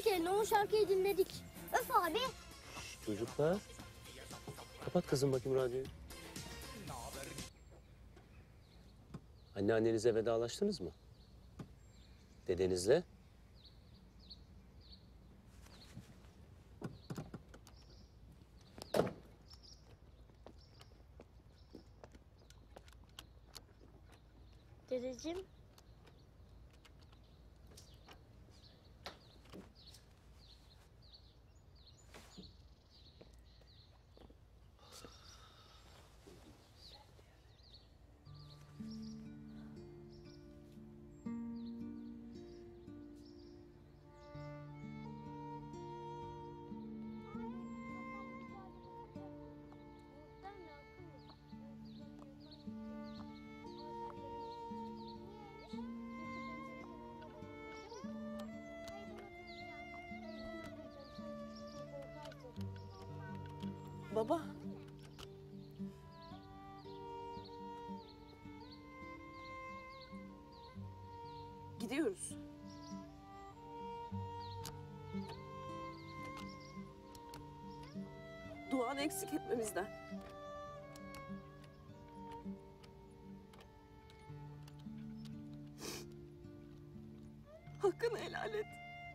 yerine o şarkıyı dinledik. Öf abi. Şşş, çocuklar. Kapat kızım bakayım radyoyu. Anneannenize vedalaştınız mı? Dedenizle? Dedeciğim. Baba. Gidiyoruz. Duanı eksik etmemizden. Hakkını helal et.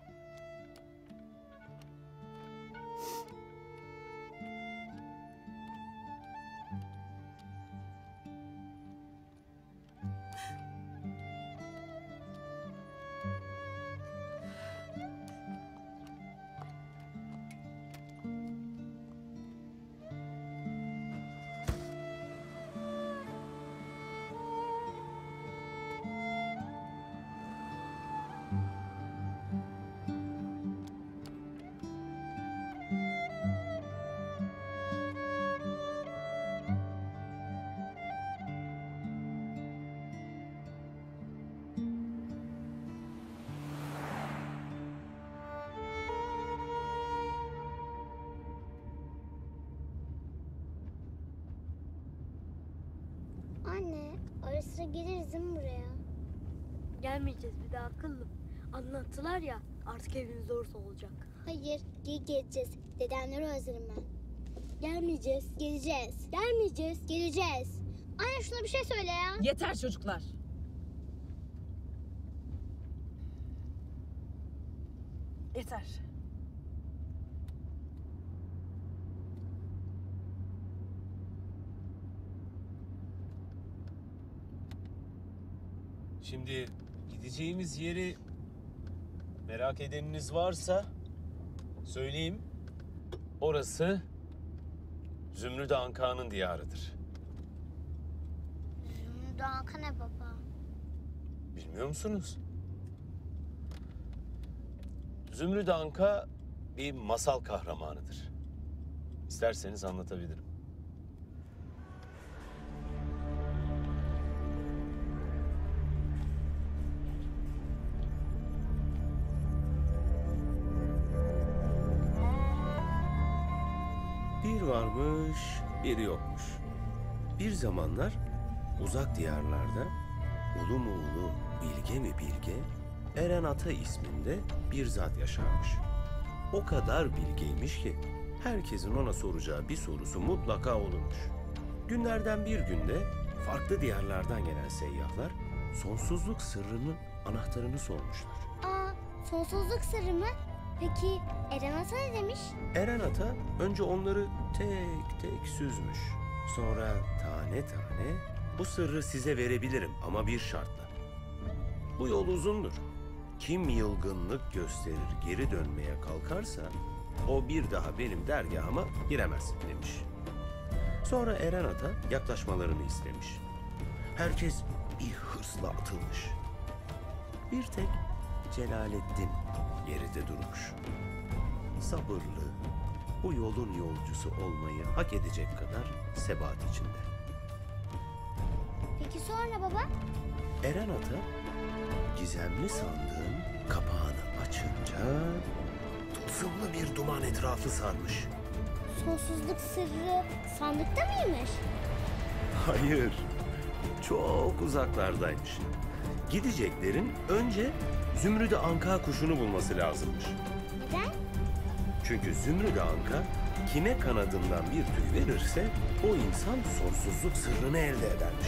Anne, ara sıra geliriz değil mi buraya? Gelmeyeceğiz bir daha akıllım. Anlattılar ya, artık evimiz orası olacak. Hayır, geleceğiz. Dedemleri özlerim ben. Gelmeyeceğiz. Geleceğiz. Gelmeyeceğiz. Geleceğiz. Anne şuna bir şey söyle ya. Yeter çocuklar. Yeter. Şimdi gideceğimiz yeri merak edeniniz varsa söyleyeyim. Orası Zümrüt Anka'nın diyarıdır. Zümrüt Anka ne baba? Bilmiyor musunuz? Zümrüt Anka bir masal kahramanıdır. İsterseniz anlatabilirim. Bir varmış, bir yokmuş. Bir zamanlar uzak diyarlarda ulu mu ulu, bilge mi bilge, Eren Ata isminde bir zat yaşarmış. O kadar bilgeymiş ki herkesin ona soracağı bir sorusu mutlaka olurmuş. Günlerden bir günde farklı diyarlardan gelen seyyahlar sonsuzluk sırrının anahtarını sormuşlar. Aa, sonsuzluk sırrı mı? Peki Eren Ata ne demiş? Eren Ata önce onları tek tek süzmüş. Sonra tane tane bu sırrı size verebilirim ama bir şartla. Bu yol uzundur. Kim yılgınlık gösterir geri dönmeye kalkarsa o bir daha benim dergahıma giremez demiş. Sonra Eren Ata yaklaşmalarını istemiş. Herkes bir hırsla atılmış. Bir tek Celalettin geride durmuş. Sabırlı, bu yolun yolcusu olmayı hak edecek kadar sebat içinde. Peki sonra baba? Eren Ata gizemli sandığın kapağını açınca tılsımlı bir duman etrafı sarmış. Sonsuzluk sırrı sandıkta mıymış? Hayır, çok uzaklardaymış. Gideceklerin önce Zümrüt Anka kuşunu bulması lazımmış. Çünkü Zümrüt Anka kime kanadından bir tüy verirse o insan sonsuzluk sırrını elde edermiş.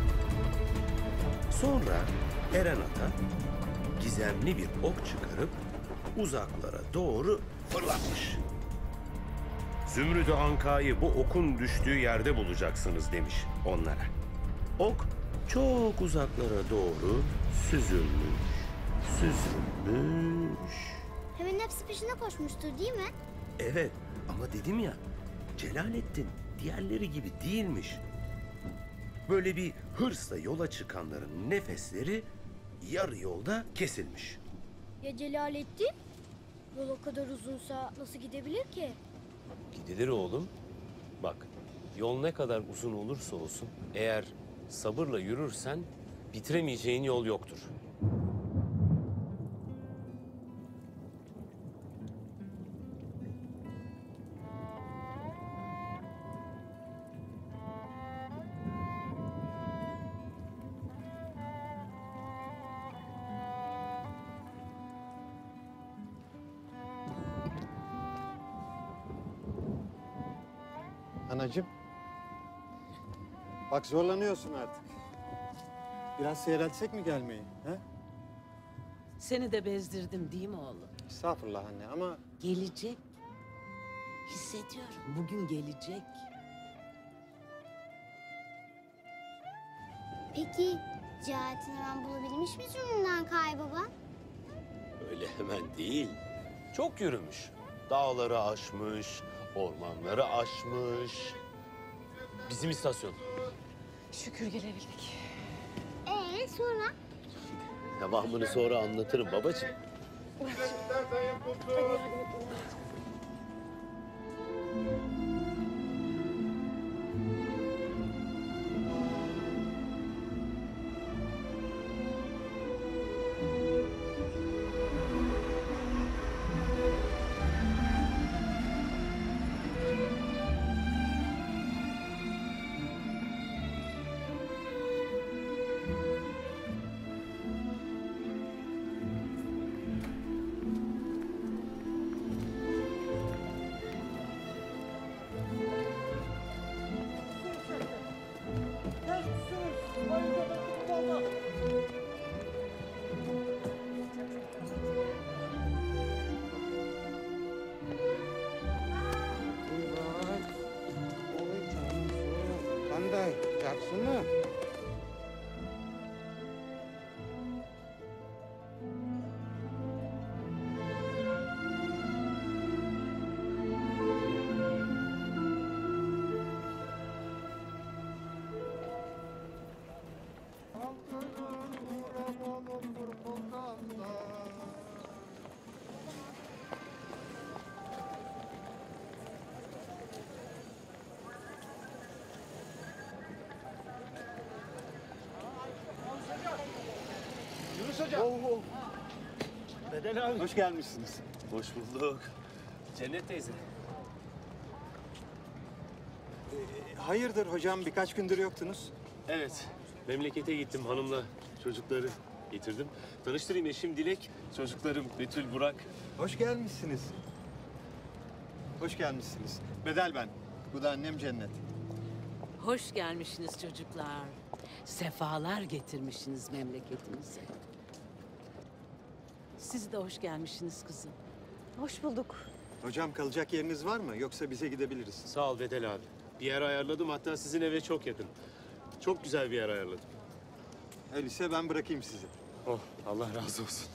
Sonra Eren Ata gizemli bir ok çıkarıp uzaklara doğru fırlatmış. Zümrüt Anka'yı bu okun düştüğü yerde bulacaksınız demiş onlara. Ok çok uzaklara doğru süzülmüş, süzülmüş. Hemen hepsi peşine koşmuştur değil mi? Evet ama dedim ya, Celalettin diğerleri gibi değilmiş. Böyle bir hırsla yola çıkanların nefesleri yarı yolda kesilmiş. Ya Celalettin? Yol o kadar uzunsa nasıl gidebilir ki? Gidilir oğlum. Bak, yol ne kadar uzun olursa olsun, eğer sabırla yürürsen bitiremeyeceğin yol yoktur. Anacığım. Bak zorlanıyorsun artık. Biraz seyreltsek mi gelmeyi? He? Seni de bezdirdim değil mi oğlum? Estağfurullah anne ama Gelecek. Hissediyorum. Bugün gelecek. Peki Celalettin hemen bulabilmiş mi Zümrüt'ten Kay baba? Öyle hemen değil. Çok yürümüş. Dağları aşmış, ormanları aşmış. Bizim istasyon. Şükür gelebildik. Sonra? Devamını sonra anlatırım babacığım. ben de yaksın mı? Bedel abi. Hoş gelmişsiniz. Hoş bulduk. Cennet teyze. Hayırdır hocam birkaç gündür yoktunuz? Evet, memlekete gittim hanımla çocukları getirdim. Tanıştırayım, eşim Dilek, çocuklarım Betül, Burak. Hoş gelmişsiniz. Hoş gelmişsiniz. Bedel ben. Bu da annem Cennet. Hoş gelmişsiniz çocuklar. Sefalar getirmişsiniz memleketimize. Siz de hoş gelmişsiniz kızım. Hoş bulduk. Hocam kalacak yeriniz var mı? Yoksa bize gidebiliriz. Sağ ol Bedel abi. Bir yer ayarladım, hatta sizin eve çok yakın. Çok güzel bir yer ayarladım. Öyleyse ben bırakayım sizi. Oh, Allah razı olsun.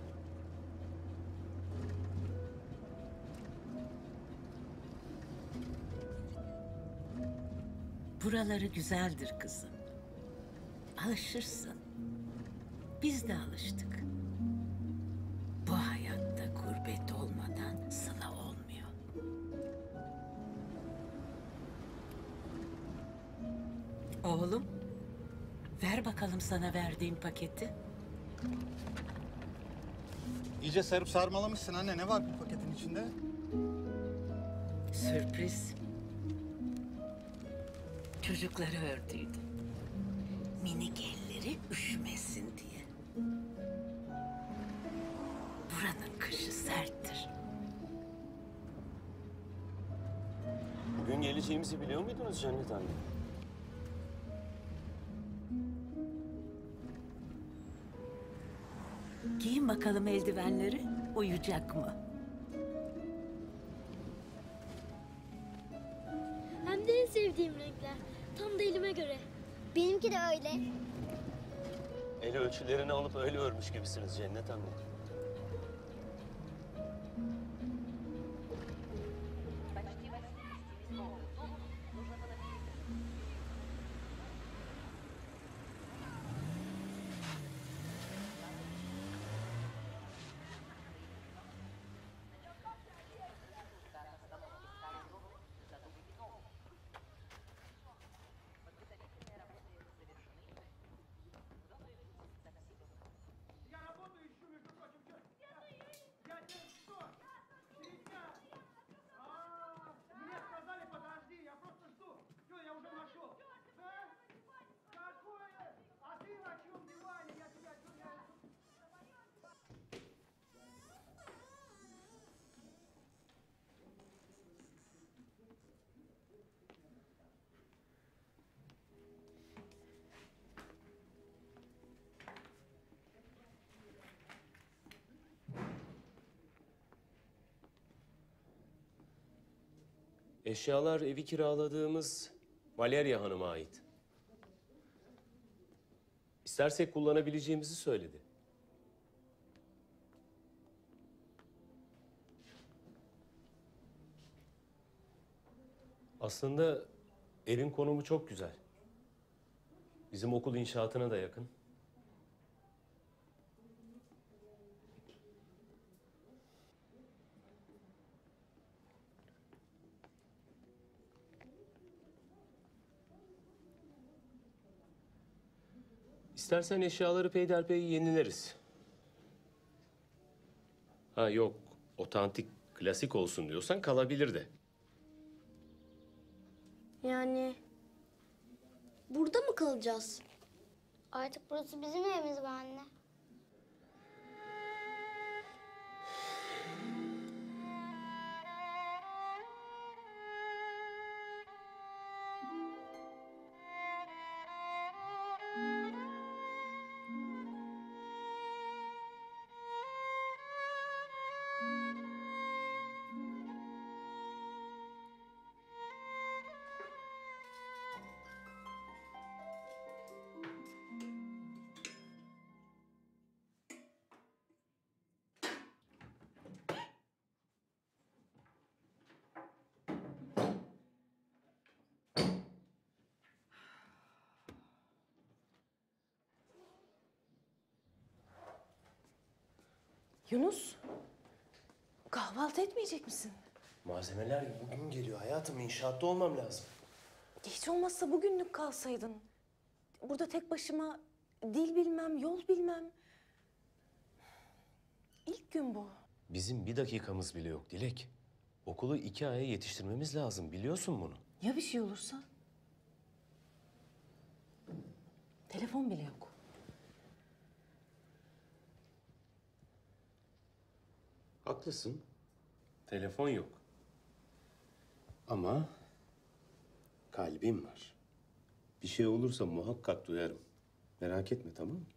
Buraları güzeldir kızım. Alışırsın. Biz de alıştık. Bu hayatta gurbet olmadan sıla olmuyor. Oğlum, ver bakalım sana verdiğim paketi. İyice sarıp sarmalamışsın anne. Ne var bu paketin içinde? Sürpriz. Çocukları ördüydüm. Minik elleri üşümesin diye. Buranın kışı serttir. Bugün geleceğimizi biliyor muydunuz Cennet anne? Giyin bakalım eldivenleri. Uyuyacak mı? Hem de en sevdiğim renkler. Tam da elime göre. Benimki de öyle. El ölçülerini alıp öyle örmüş gibisiniz Cennet anne. Eşyalar evi kiraladığımız Valeria Hanım'a ait. İstersek kullanabileceğimizi söyledi. Aslında evin konumu çok güzel. Bizim okul inşaatına da yakın. İstersen eşyaları peyderpey yenileriz. Ha yok, otantik, klasik olsun diyorsan kalabilir de. Yani burada mı kalacağız? Artık burası bizim evimiz be anne. Yunus, kahvaltı etmeyecek misin? Malzemeler bugün geliyor hayatım. İnşaatta olmam lazım. Hiç olmazsa bugünlük kalsaydın. Burada tek başıma dil bilmem, yol bilmem. İlk gün bu. Bizim bir dakikamız bile yok Dilek. Okulu 2 aya yetiştirmemiz lazım. Biliyorsun bunu. Ya bir şey olursa? Telefon bile yok. Haklısın. Telefon yok. Ama kalbim var. Bir şey olursa muhakkak duyarım. Merak etme, tamam mı?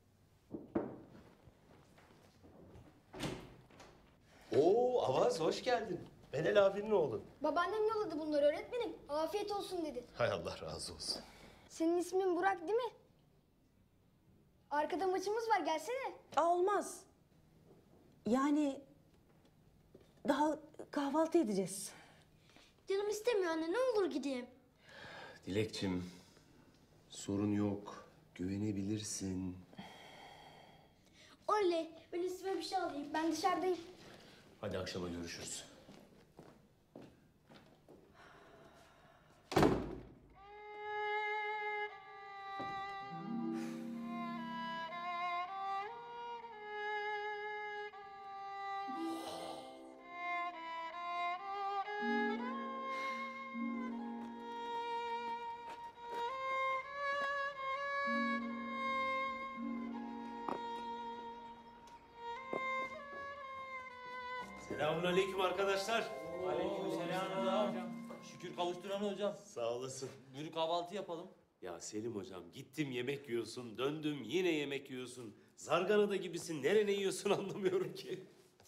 Oo Avaz, hoş geldin. Benel abinin oğlu. Babaannem yolladı bunları öğretmenim. Afiyet olsun dedi. Hay Allah razı olsun. Senin ismin Burak değil mi? Arkada maçımız var gelsene. Olmaz. Yani daha kahvaltı edeceğiz. Canım istemiyor anne, ne olur gideyim. Dilekçim, sorun yok. Güvenebilirsin. Oley, ben üstüme bir şey alayım. Ben dışarıdayım. Hadi akşama görüşürüz. Selamünaleyküm arkadaşlar. Aleykümselam. Şükür kavuşturan hocam. Sağ olasın. Buyurun kahvaltı yapalım. Ya Selim hocam gittim yemek yiyorsun, döndüm yine yemek yiyorsun. Zarganada gibisin, nerene yiyorsun anlamıyorum ki.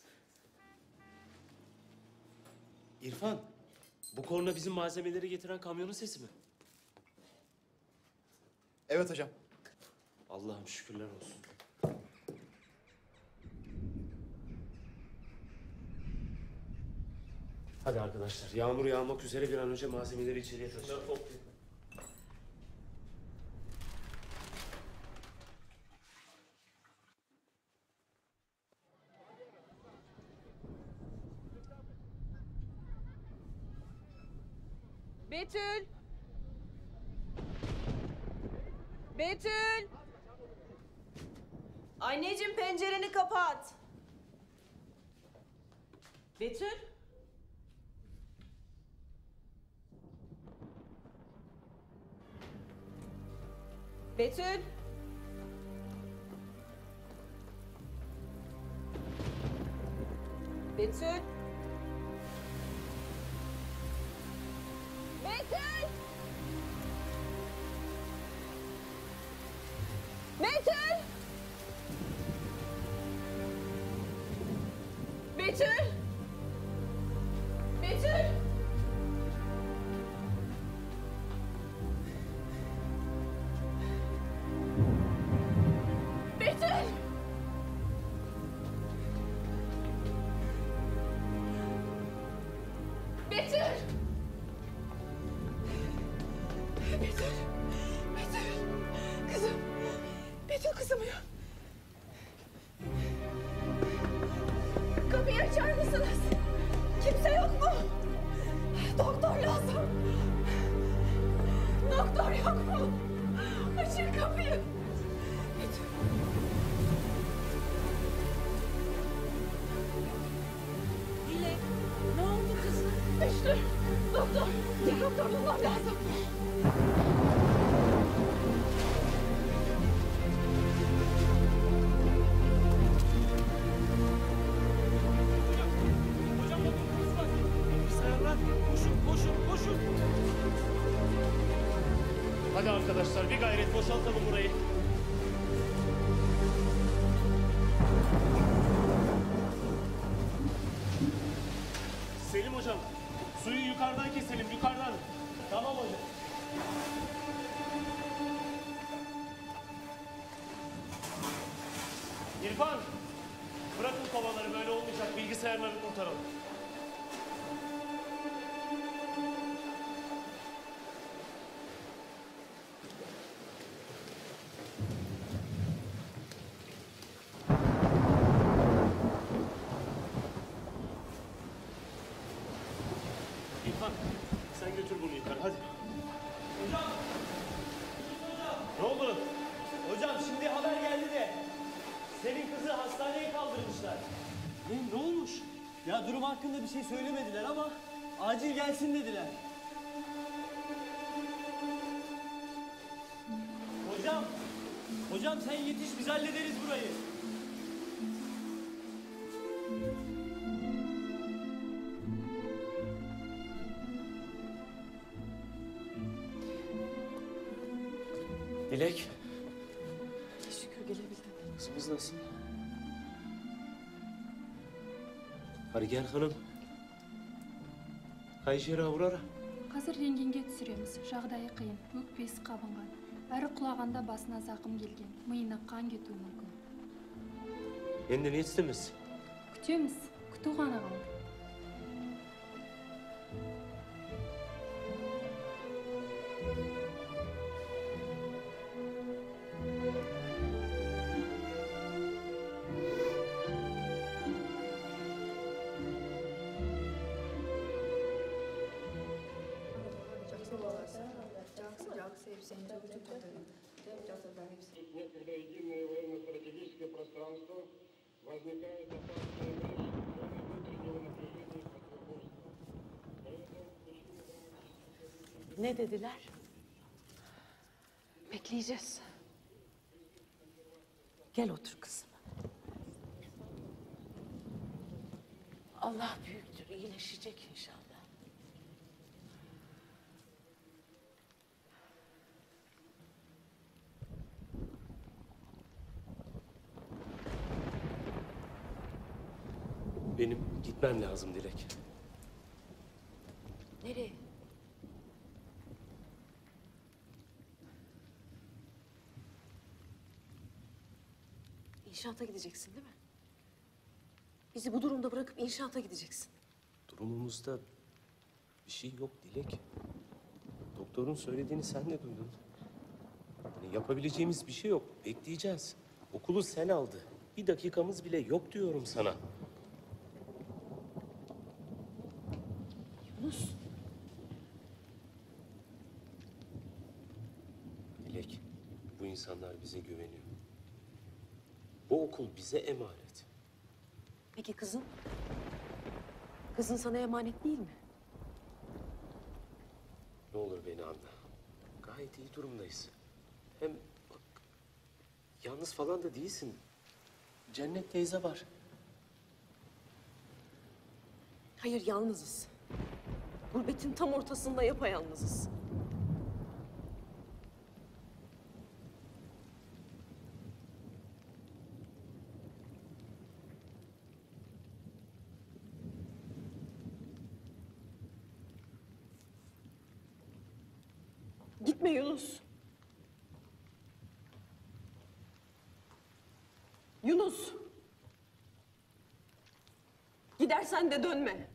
İrfan, bu korna bizim malzemeleri getiren kamyonun sesi mi? Evet hocam. Allah'ım şükürler olsun. Hadi arkadaşlar, yağmur yağmak üzere bir an önce malzemeleri içeriye taşıyalım. Betül! Betül! Anneciğim pencereni kapat. Betül? Betül? Betül? Betül! Betül! Betül! Betül! Betül! Betül! Betül! Betül! Kızım! Betül kızım ya! Kapıyı açar mısınız? Kimse yok mu? Doktor lazım. Doktor yok mu? Açın kapıyı. Betül. Dilek, ne oldu kızım? Düştü. Doktor. Bir doktor bulmam lazım. Bilgisayarlar, koşun. Hadi arkadaşlar, bir gayret boşaltalım burayı. Selim hocam, suyu yukarıdan keselim, yukarıdan. Tamam hocam. İrfan, bırakın kovaları, böyle olmayacak. Bilgisayarları kurtaralım. İrfan, sen götür bunu yukarı, hadi. Hocam! Ne oldu? Hocam şimdi haber geldi de senin kızı hastaneye kaldırmışlar. Ne olmuş? Ya durum hakkında bir şey söylemediler ama acil gelsin dediler. Hocam! Hocam sen yetiş biz hallederiz burayı. Dilek, Şükür gelebildim. kızımız nasıl? Hadi gel hanım. Qaysi жері ауырар? Қазір рентгенге түсіреміз. Жағдайы қиын. Өкпесі қабынған. Әрі құлағанда басына зақым келген. Миына қан кетуі мүмкін. Енді не істейміз? Күтеміз. Күту ғана қалды. Единое военно-стратегическое пространство возникает опасная брешь в зоне внутреннего напряжения и противоборства. Ne dediler? Bekleyeceğiz. Gel otur kızım. Allah büyüktür, iyileşecek inşallah. Benim gitmem lazım Dilek. Nereye? İnşaata gideceksin değil mi? Bizi bu durumda bırakıp inşaata gideceksin. Durumumuzda bir şey yok Dilek. Doktorun söylediğini sen de duydun. Hani yapabileceğimiz bir şey yok. Bekleyeceğiz. Okulu sel aldı. Bir dakikamız bile yok diyorum sana. Yunus. Dilek, bu insanlar bize güveniyor. Bu okul bize emanet. Peki kızın? Kızın sana emanet değil mi? Ne olur beni anla. Gayet iyi durumdayız. Hem bak, yalnız falan da değilsin. Cennet teyze var. Hayır, yalnızız. Gurbetin tam ortasında yapayalnızız. Gitme Yunus. Yunus. Gidersen de dönme.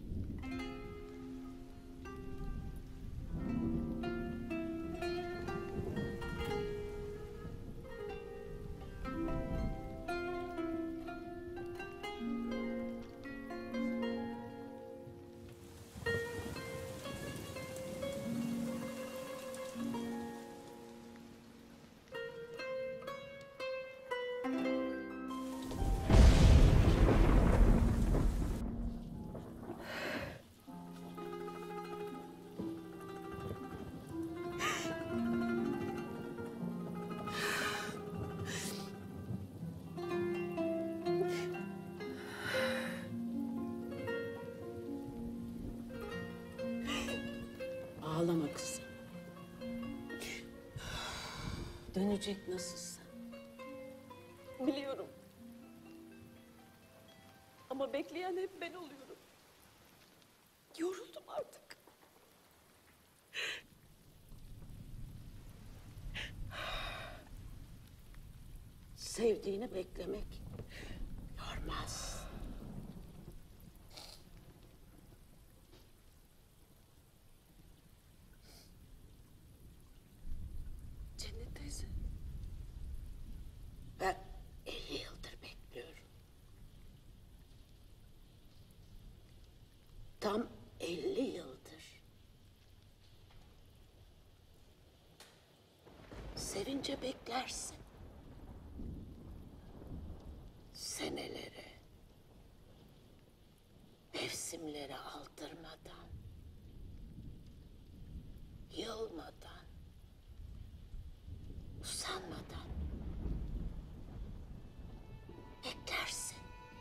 Ağlama kızım. Dönecek nasılsa. Biliyorum. Ama bekleyen hep ben oluyorum. Yoruldum artık. Sevdiğini beklemek yormaz. Cennet teyze. Ben 50 yıldır bekliyorum. Tam 50 yıldır. Sevince beklersin. Senelere, mevsimlere aldırmadan, yılmadan, usanmadan beklersin.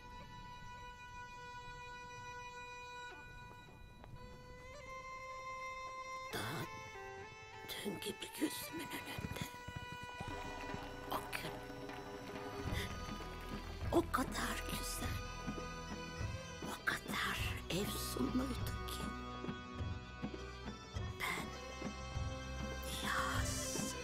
Daha dün gibi gözümün önünde. O gün o kadar güzel, o kadar efsunluydu ki. Ben Niyaz.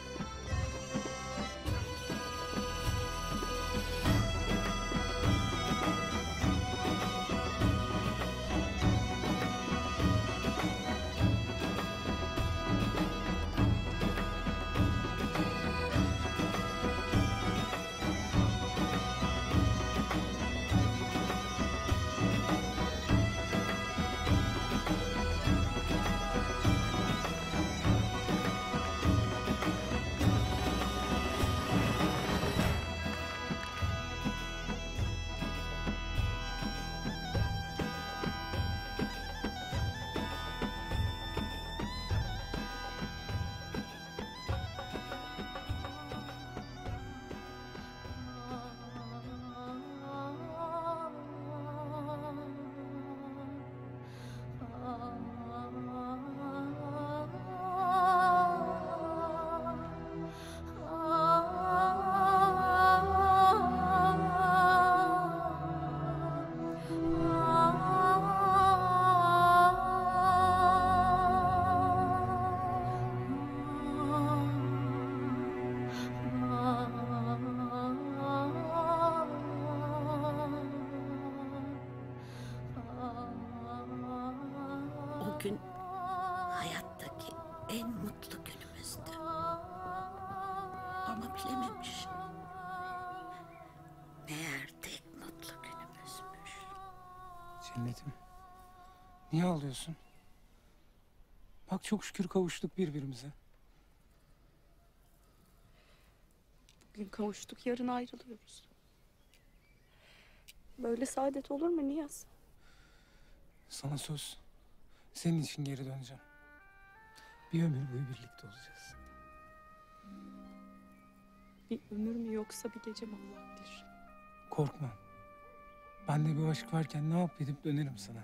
hayattaki en mutlu günümüzdü. Ama bilememiş. Meğer tek mutlu günümüzmüş. Cennetim, niye ağlıyorsun? Bak çok şükür kavuştuk birbirimize. Bugün kavuştuk, yarın ayrılıyoruz. Böyle saadet olur mu Niyaz? Sana söz, senin için geri döneceğim. Bir ömür boyu birlikte olacağız. Bir ömür mü yoksa bir gece mi Allah bilir. Korkma. Bende bir aşk varken ne yap edip dönerim sana.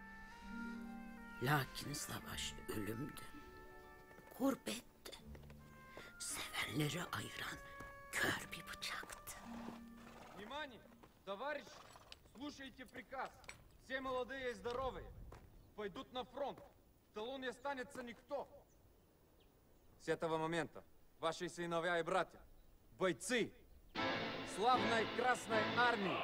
Lakin savaş ölümdü. Gurbetti. Sevenleri ayıran kör bir bıçaktı. Внимание! Товарищи, слушайте приказ. Все молодые и здоровые пойдут на фронт. В тылу не останется никто. С этого момента ваши сыновья и братья, бойцы славной Красной Армии.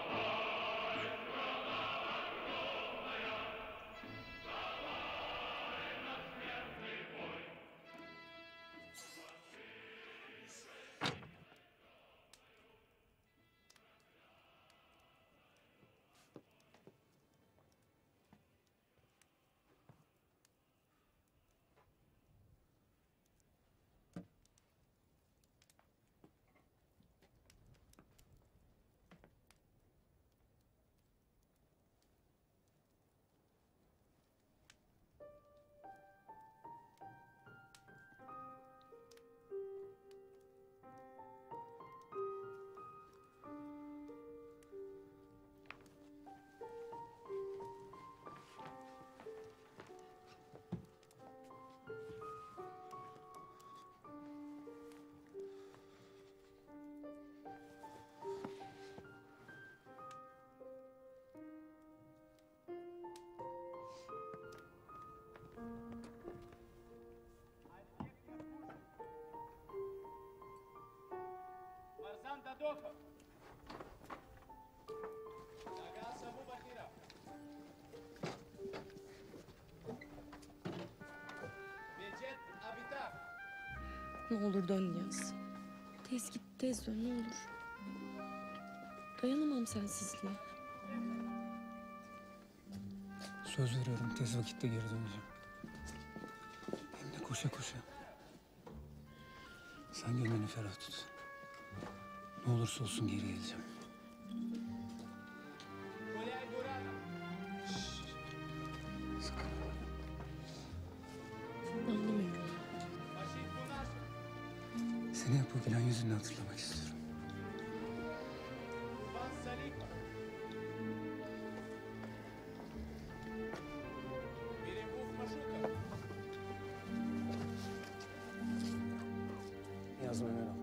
Дадохов. Nagasa Abu Bakira. Becet Abitar. Ne olur dön Niyaz. Tez git, tez dön ne olur. Dayanamam sensizliğe. Söz veriyorum tez vakitte geri döneceğim. Hem de koşa koşa. Sen gönlünü ferah tut. Ne olursa olsun geri geleceğim. Sakın. Anlamıyorum. Seni hep o gülen yüzünle hatırlamak istiyorum. Yazma Emel.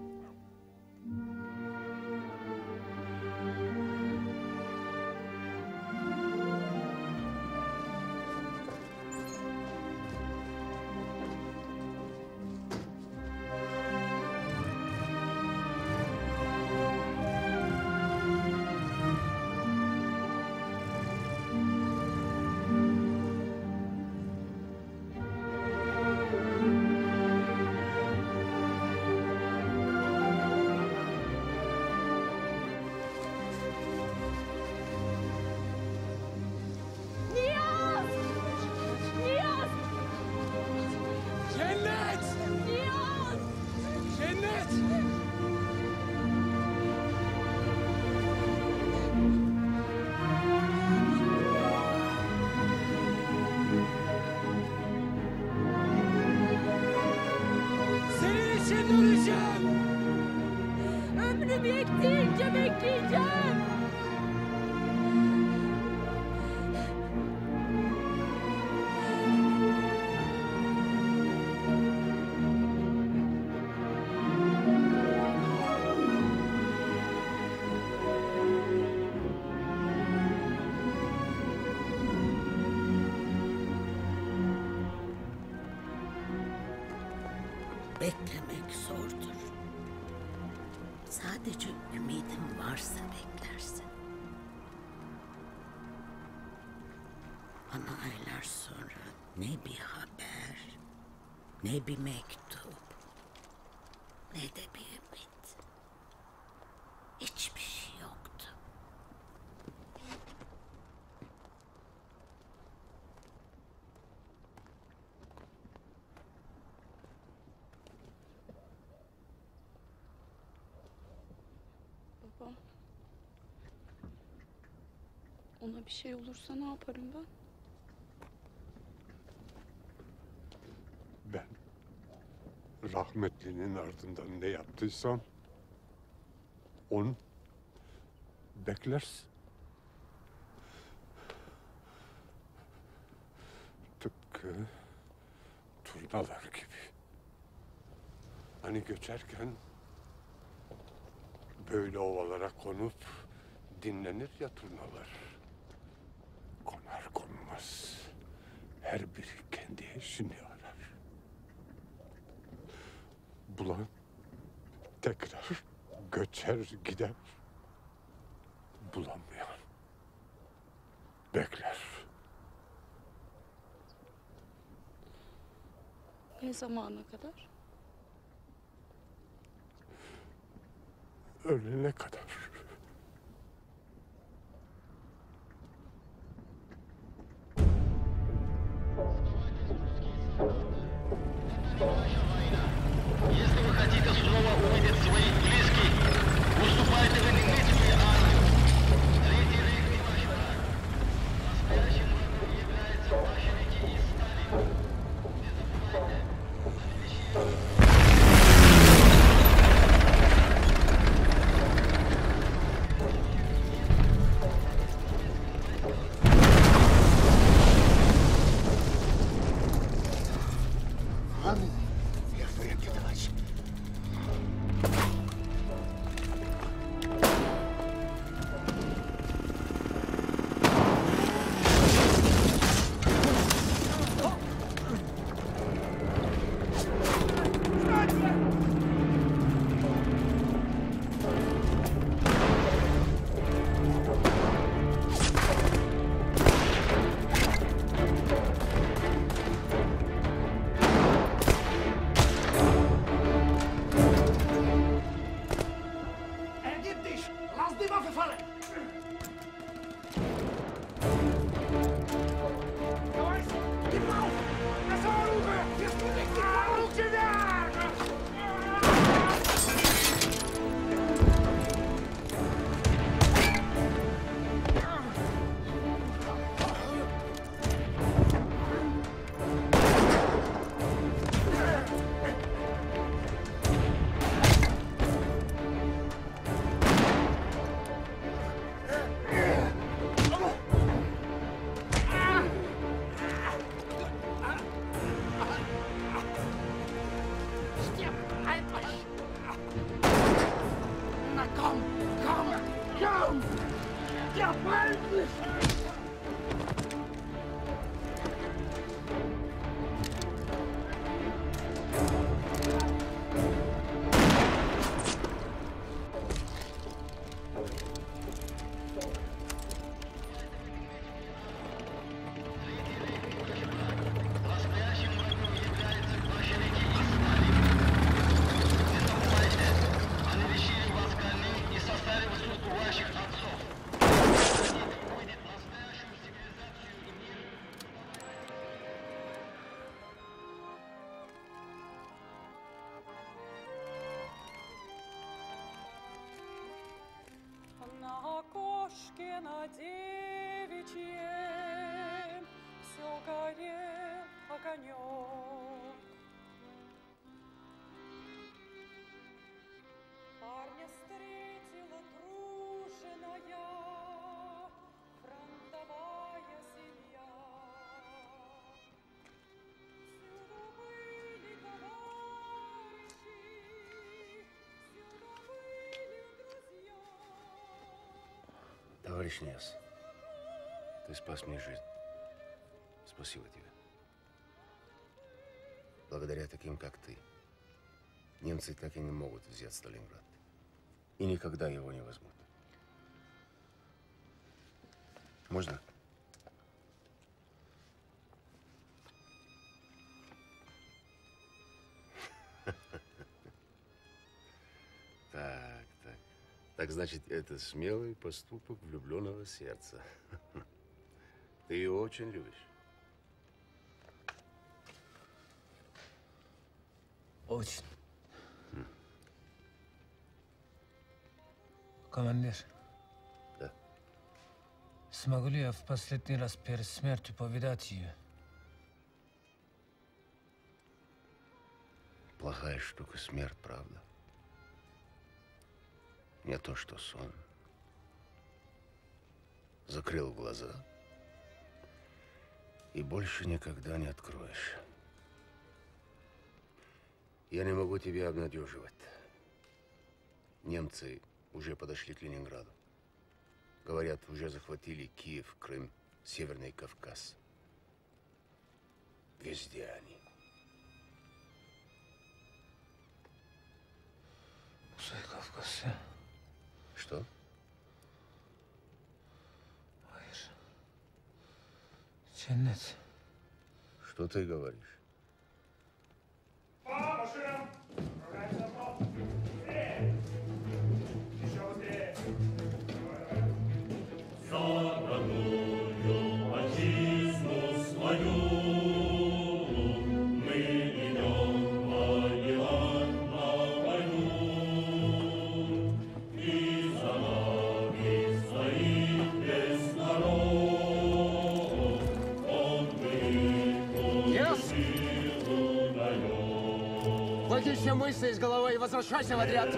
Ömrüm yettiğince bekleyeceğim. Beklemek zordur. Sadece ümidin varsa beklersin. Ama aylar sonra ne bir haber Ne bir mektup, ne de bir ümit. Hiçbir şey yoktu. Baba. Ona bir şey olursa ne yaparım ben? Ben rahmetlinin ardından ne yaptıysam onu beklersin. Tıpkı turnalar gibi. Hani göçerken böyle ovalara konup dinlenir ya turnalar. Konar konmaz her biri kendi eşini arar. Bulan tekrar göçer gider. Bulamayan bekler. Ne zamana kadar? Ölene kadar. Если вы хотите снова увидеть своих близких, уступайте вы немедленную армию. Третий рейх не ваш враг. Настоящим врагом является большевики и Сталин. Не забывайте, Я в порядке, товарищ. На окошке на девичьем все горел огонек. Парня встретила дружная фронтовая семья. Всюду были товарищи, всюду были друзья. Товарищ Нес, ты спас мне жизнь. Спасибо тебе. Благодаря таким, как ты, немцы так и не могут взять Сталинград. И никогда его не возьмут. Можно? Так значит, это смелый поступок влюбленного сердца. Ты ее очень любишь. Очень. Командир. Да. Смогу ли я в последний раз перед смертью повидать ее? Плохая штука смерть, правда? Не то, что сон. Закрыл глаза и больше никогда не откроешь. Я не могу тебя обнадеживать. Немцы уже подошли к Ленинграду. Говорят, уже захватили Киев, Крым, Северный Кавказ. Везде они. Кавказ. Что? Hayır. Cennet. Что ты говоришь? Выкинь мысли из головы и возвращайся в отряд.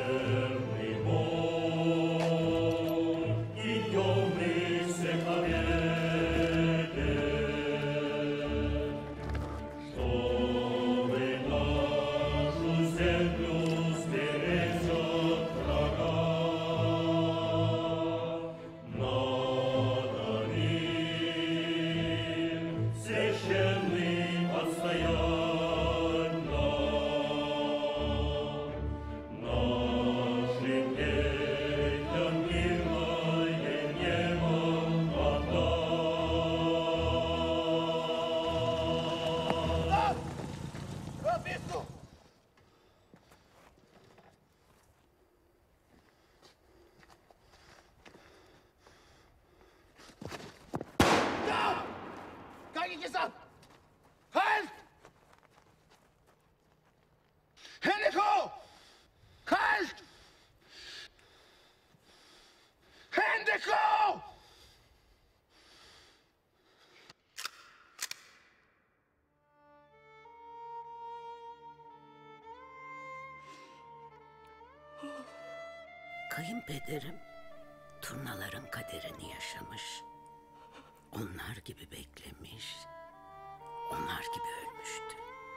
Kayınpederim turnaların kaderini yaşamış. Onlar gibi beklemiş. Onlar gibi ölmüştü.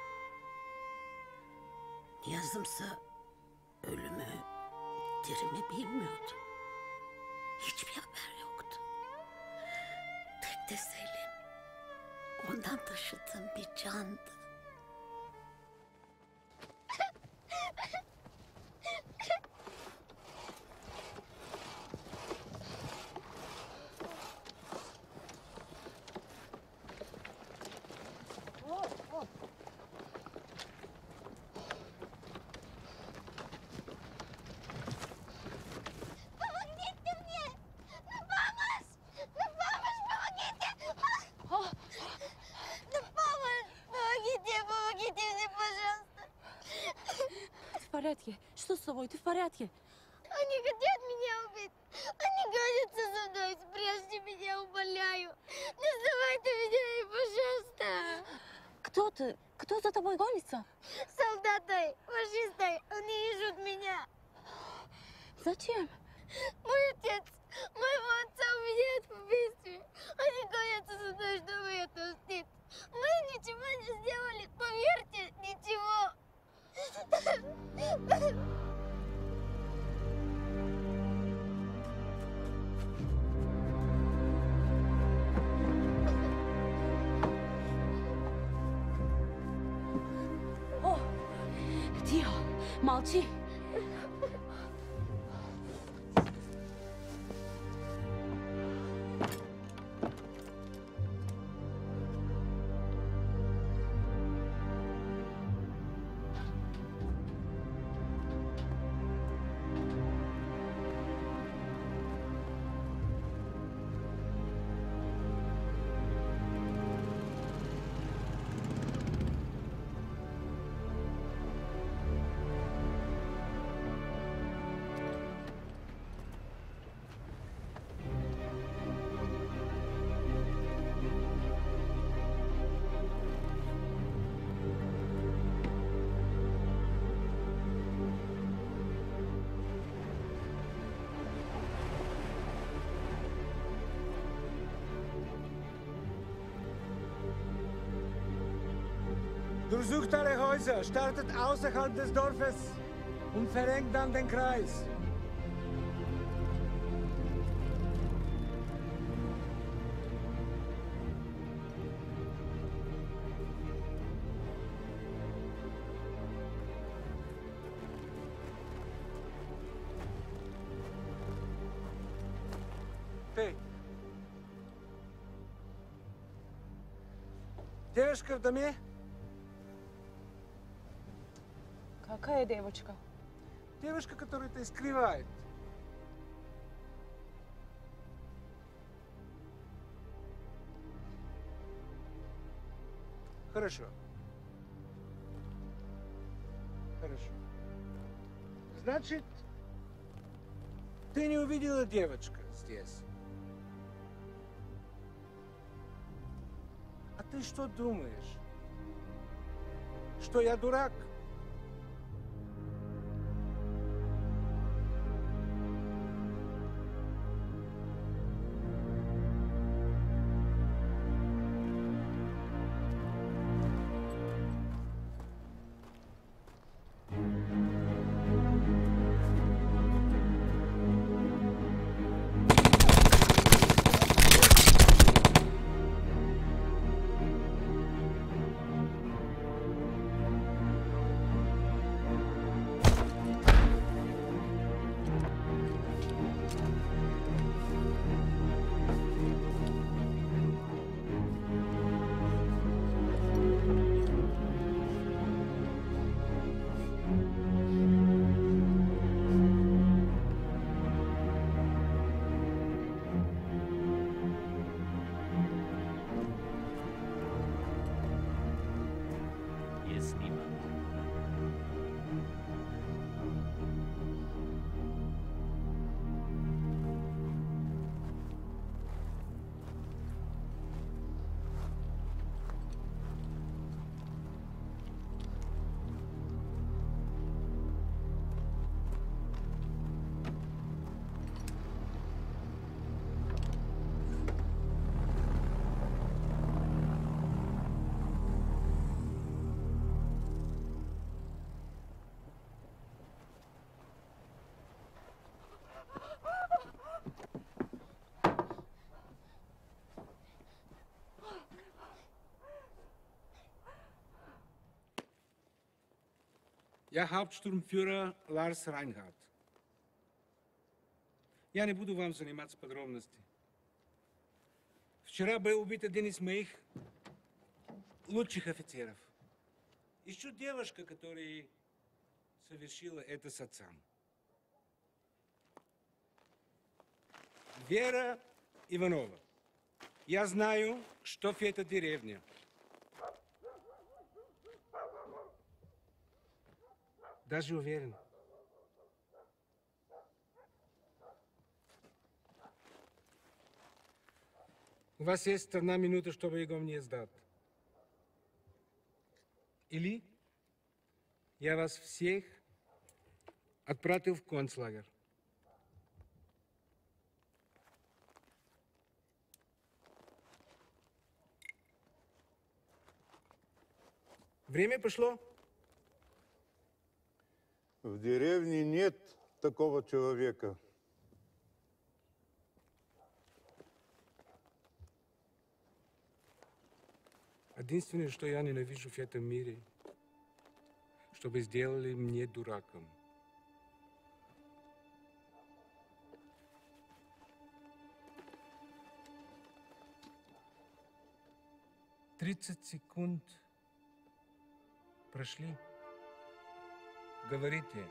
Niyazımsa ölümü, dirimi bilmiyordu. Hiçbir haber yoktu. Tek tesellim ondan taşıdığım bir candı. В порядке? Что с тобой? Ты в порядке? Они хотят меня убить. Они гонятся за мной. Спрячьте меня, умоляю. Не сдавайте меня, пожалуйста. Кто ты? Кто за тобой гонится? Солдаты, фашисты, они ищут меня. Зачем? Мой отец, моего отца обвиняют в убийстве. Они гонятся за мной, чтобы я отомстить. Мы ничего не сделали, поверьте, ничего. О, тихо, молчи. Durchsucht alle Häuser, startet außerhalb des Dorfes und verengt dann den Kreis. Эй! Девушка в доме? Какая девочка? Девушка, которая это скрывает. Хорошо. Хорошо. Значит, ты не увидела девочку здесь. А ты что думаешь? Что я дурак? Jest niemand. Я Hauptsturmführer Lars Reinhardt. Я не буду вам заниматься подробностями. Вчера был убит один из моих лучших офицеров. Еще девушка, которая совершила это с отцом. Вера Иванова. Я знаю, что в этой деревне. Даже уверен. У вас есть 1 минута, чтобы его мне сдать. Или я вас всех отправил в концлагерь. Время пошло. В деревне нет такого человека. Единственное, что я ненавижу в этом мире, чтобы сделали мне дураком. «30 секунд прошли. Говорите,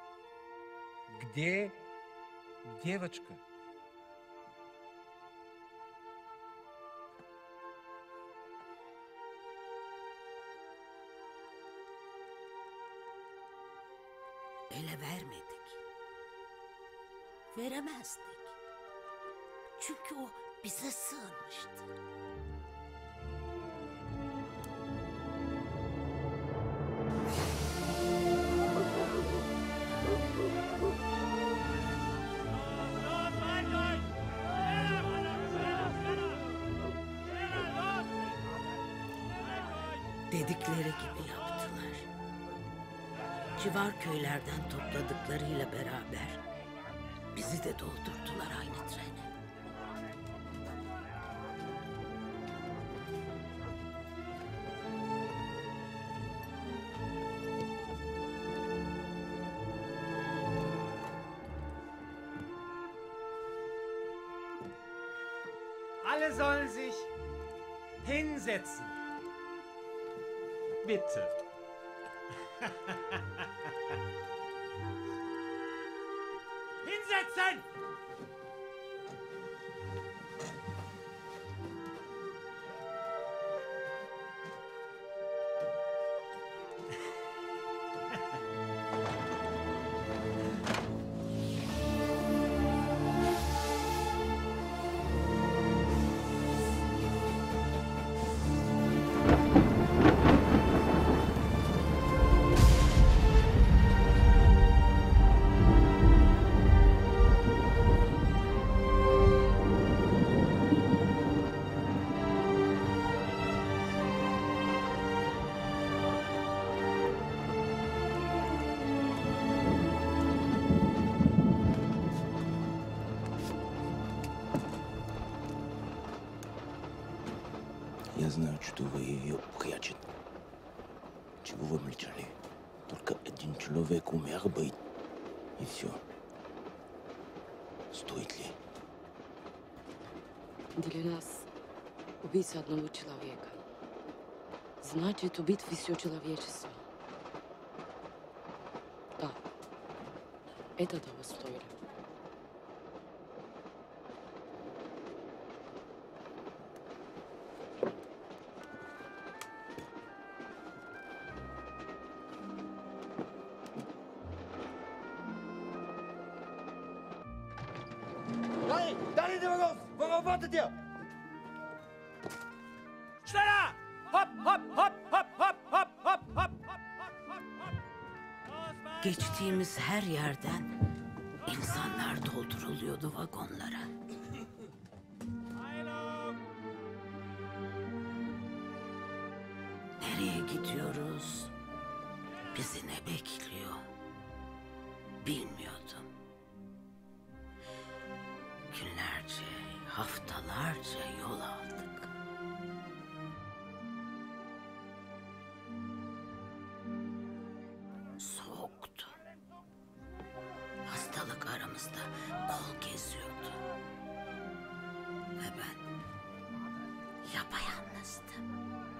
где девочка?» Ele vermedik. Veremezdik. Çünkü o bize sığınmıştı. Dedikleri gibi yaptılar. Civar köylerden topladıklarıyla beraber bizi de doldurdular aynı trene. Alle sollen sich hinsetzen. Bitte. Hinsetzen! Я знаю, что вы ее прячете. Чего вы молчали? Только один человек умер бы, и все. Стоит ли? Для нас убийца одного человека значит убить все человечество. Да, это того стоило. Daniel raus! Worauf wartet ihr? Schneller! Hopp, hopp, hopp, hopp, hopp, hopp, hopp, hopp, hopp. Geçtiğimiz her yerden insanlar dolduruluyordu vagonlara. Nereye gidiyoruz? Bizi ne bekliyor? Bilmiyordum. Günlerce, haftalarca yol aldık. Soğuktu. Hastalık aramızda kol geziyordu. Ve ben yapayalnızdım.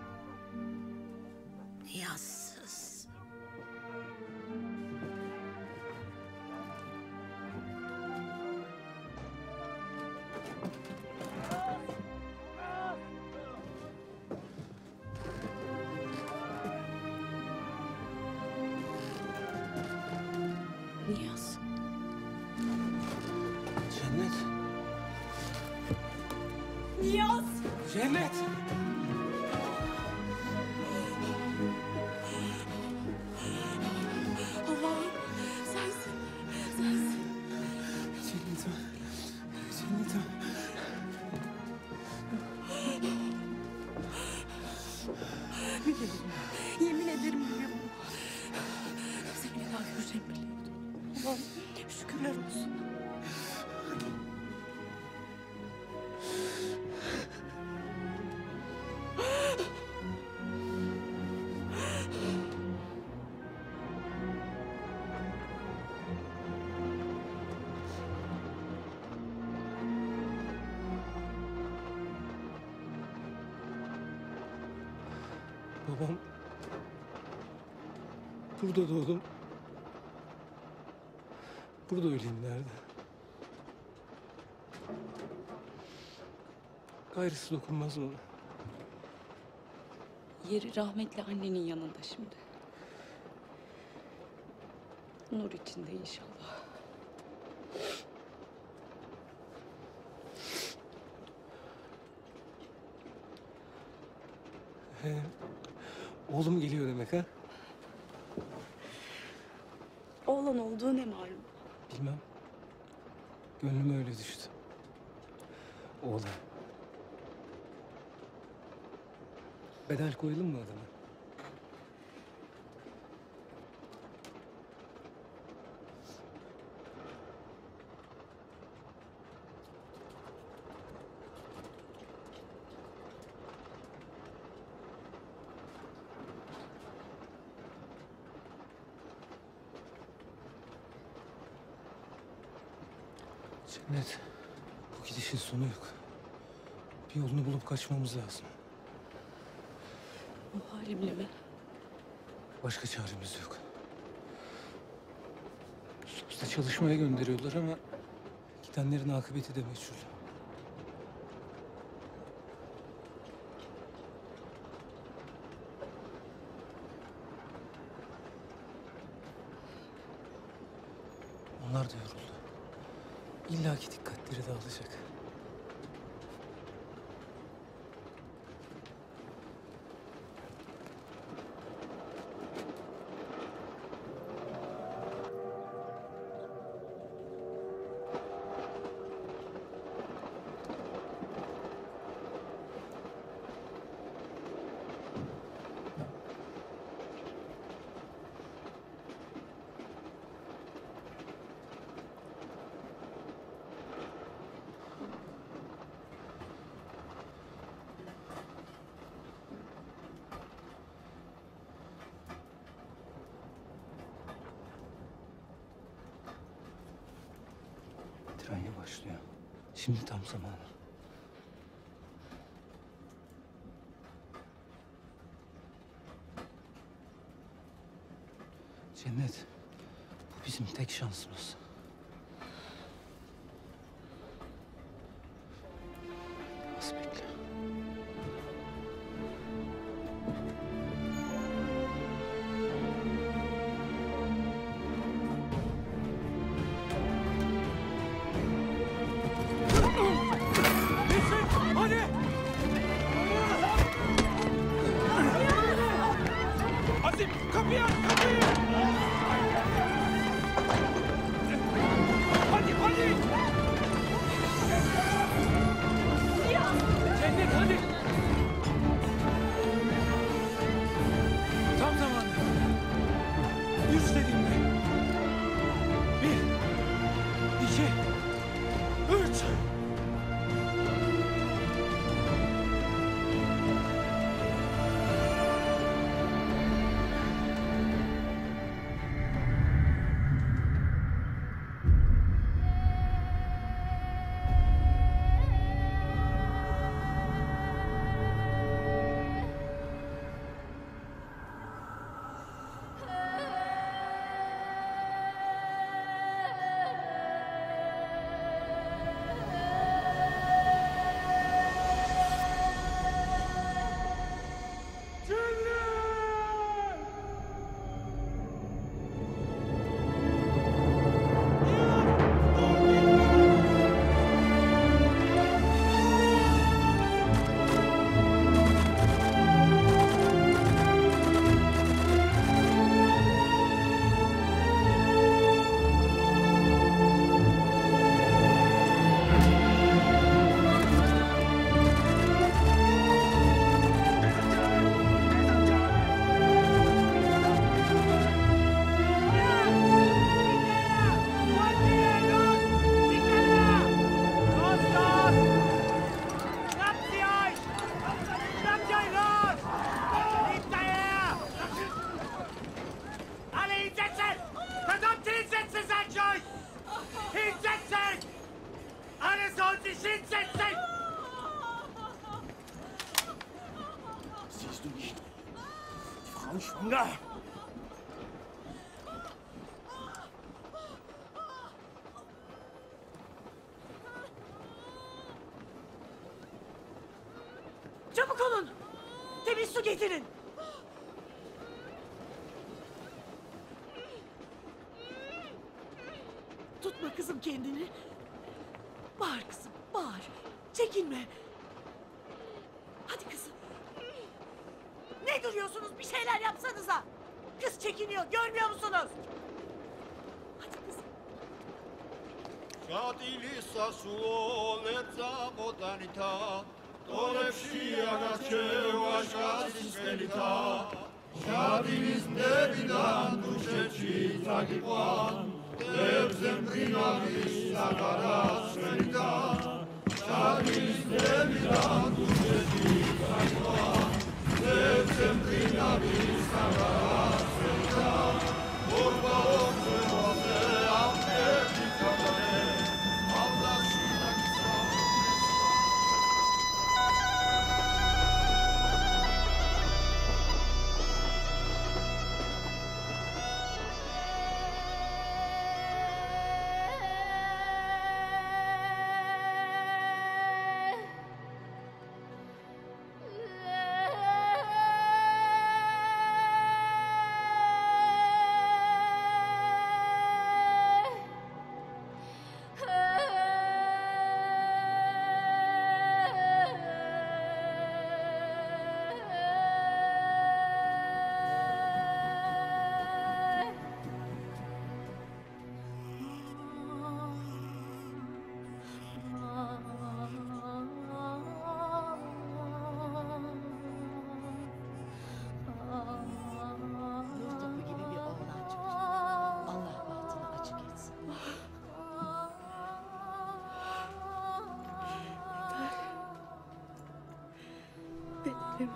Niyazsız. Niyaz. Cennet. Niyaz! Cennet. Allah'ım sensin. Sensin. Cennet'im. Cennet'im. Biliyorum. Yemin ederim biliyorum. Seni bir daha göreceğim biliyordum. Allah'ım şükürler olsun. Babam burada doğdum. Burada öleyim derdi. Gayrısı dokunmaz bana. Yeri rahmetli annenin yanında şimdi. Nur içinde inşallah. Oğlum geliyor demek ha? Oğlan olduğu ne malum? Bilmem. Gönlüme öyle düştü. Oğlan. Bedel koyalım mı adama? Cennet, bu gidişin sonu yok. Bir yolunu bulup kaçmamız lazım. Bu halimle mi? Başka çaremiz yok. Sos'ta çalışmaya gönderiyorlar ama gidenlerin akıbeti de meçhul. Onlar da yoruldu. İlla ki dikkatleri dağılacak. Tren yavaşlıyor. Şimdi tam zamanı. Cennet, bu bizim tek şansımız. Az bekle. Hadi! Azim, kapıyı aç, kapıyı! Hadi, hadi! Cennet, hadi! Tam zamanı. Yürü dediğimde. 1, 2, 3. Siehst du nicht? Die Frau ist schwanger. Çabuk olun. Temiz su getirin. Tutma kızım kendini. Bağır kızım, bağır. Çekinme. Hadi kızım. Ne duruyorsunuz? Bir şeyler yapsanıza. Kız çekiniyor, görmüyor musunuz? Hadi kızım. Şadilisa suoleca botanita, Tolepşi agaçevaşka sismelita, Şadilis nevidan duşeçi zagipan, Devzem prinavis zagaras smelita, Şadilis nevidan duşeçi zagipan, Devzem prinavis zagaras smelita, Orba omze vase amke çikabane, Abim.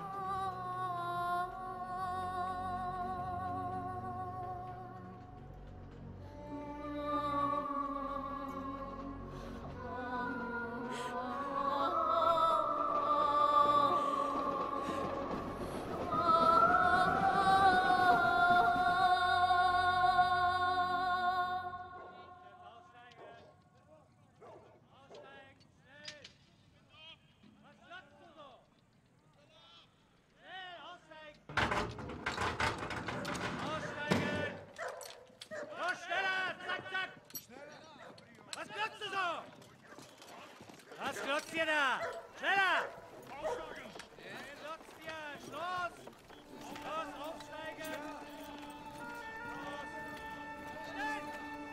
Los, schneller! Zack, zack! Was glotzt du so? Was glotzt ihr da? Schneller! Wer glotzt ihr? Schloss! Los, aufsteigen! Los! Schnell!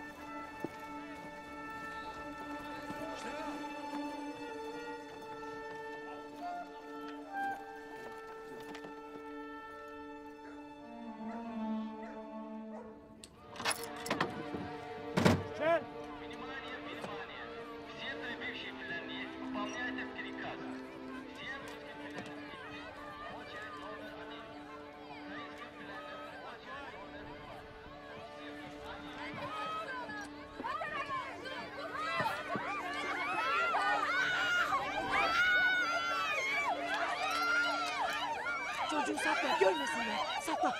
Schnell! Все прибывшие пленные выполняйте приказ. Все русские пленные очередь номер 1. Украинские пленные очередь номер 2. Çocuğu sakla, görmesinler. Sakla.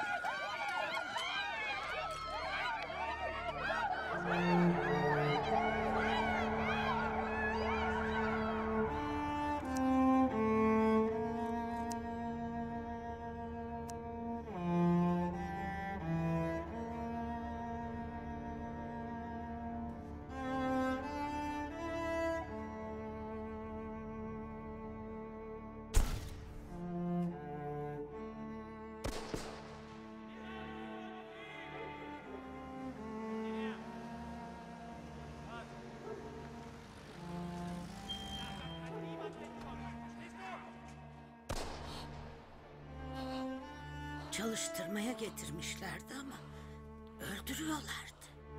Çalıştırmaya getirmişlerdi ama öldürüyorlardı.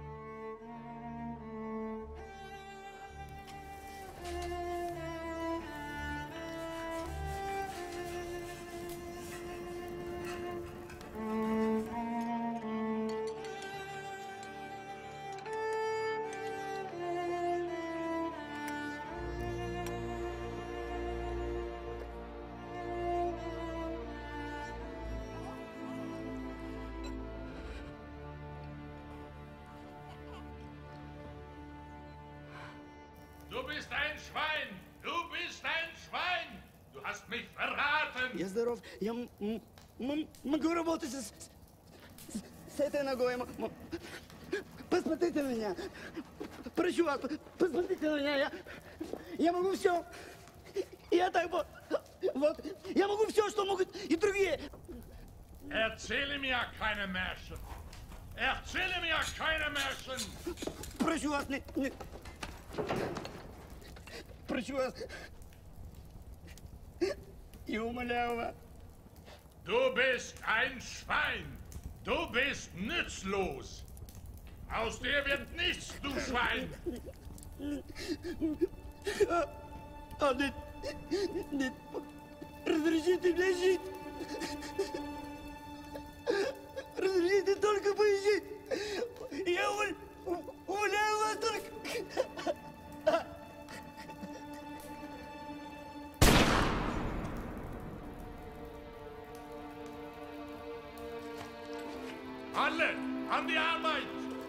Du bist ein Schwein! Du bist ein Schwein! Du hast mich verraten! Я здоров. Я могу работать с этой ногой. Посмотрите на меня. Прошу вас, посмотрите на меня. Я могу все. Я так вот. Я могу все, что могут и другие. Erzähle mir keine Märchen! Erzähle mir keine Märchen! Прошу вас, не. Прошу вас. Я умоляю вас. Du bist ein Schwein! Du bist nützlos! Aus dir wird nichts, du Schwein! Нет, разрешите мне жить. Разрешите только поезжать. Я умоляю вас только. Alle, an die Arbeit!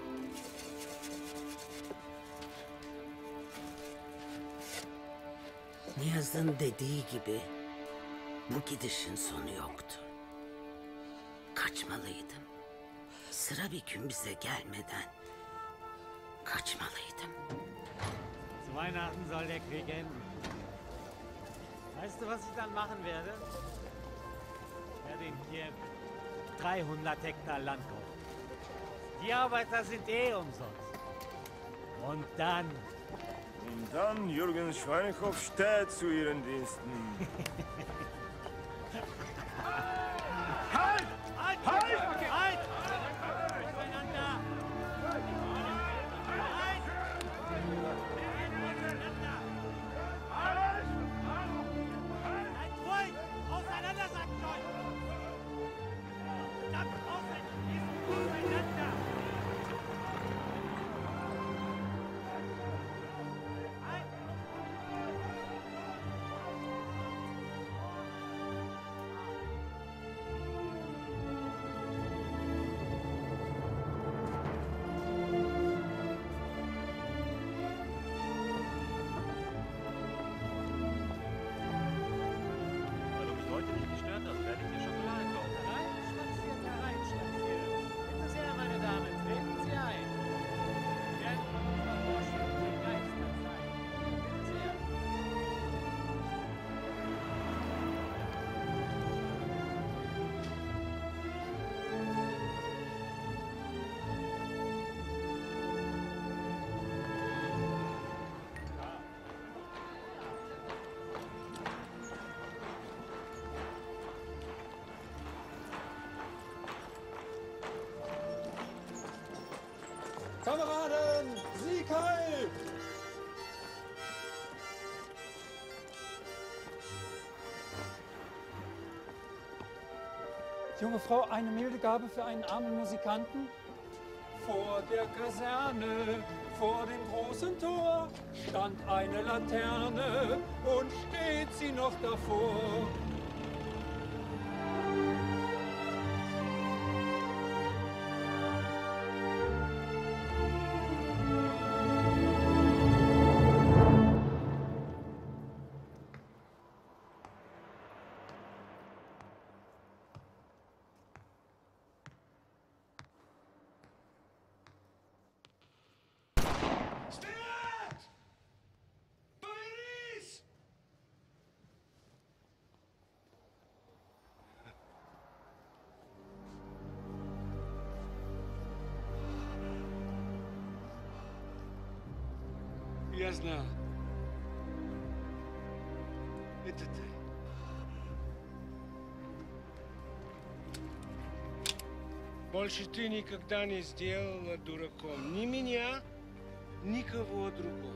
Niyaz'ın dediği gibi bu gidişin sonu yoktu. Kaçmalıydım. Sıra bir gün bize gelmeden kaçmalıydım. Zu Weihnachten soll der Krieg enden. Weißt du, was ich dann machen werde? Ich werde in Kiew 300 Hektar Land kaufen. Die Arbeiter sind eh umsonst. Und dann... Und dann Jürgen Schweinhoff steht zu Ihren Diensten. Halt! Halt! Halt! Halt! Miteinander! Halt! Miteinander! Halt ruhig! Kameraden, Sieg heil! Junge Frau, eine milde Gabe für einen armen Musikanten? Vor der Kaserne, vor dem großen Tor, stand eine Laterne und steht sie noch davor. Я знал. Это ты. Больше ты никогда не сделала дураком ни меня, никого другого.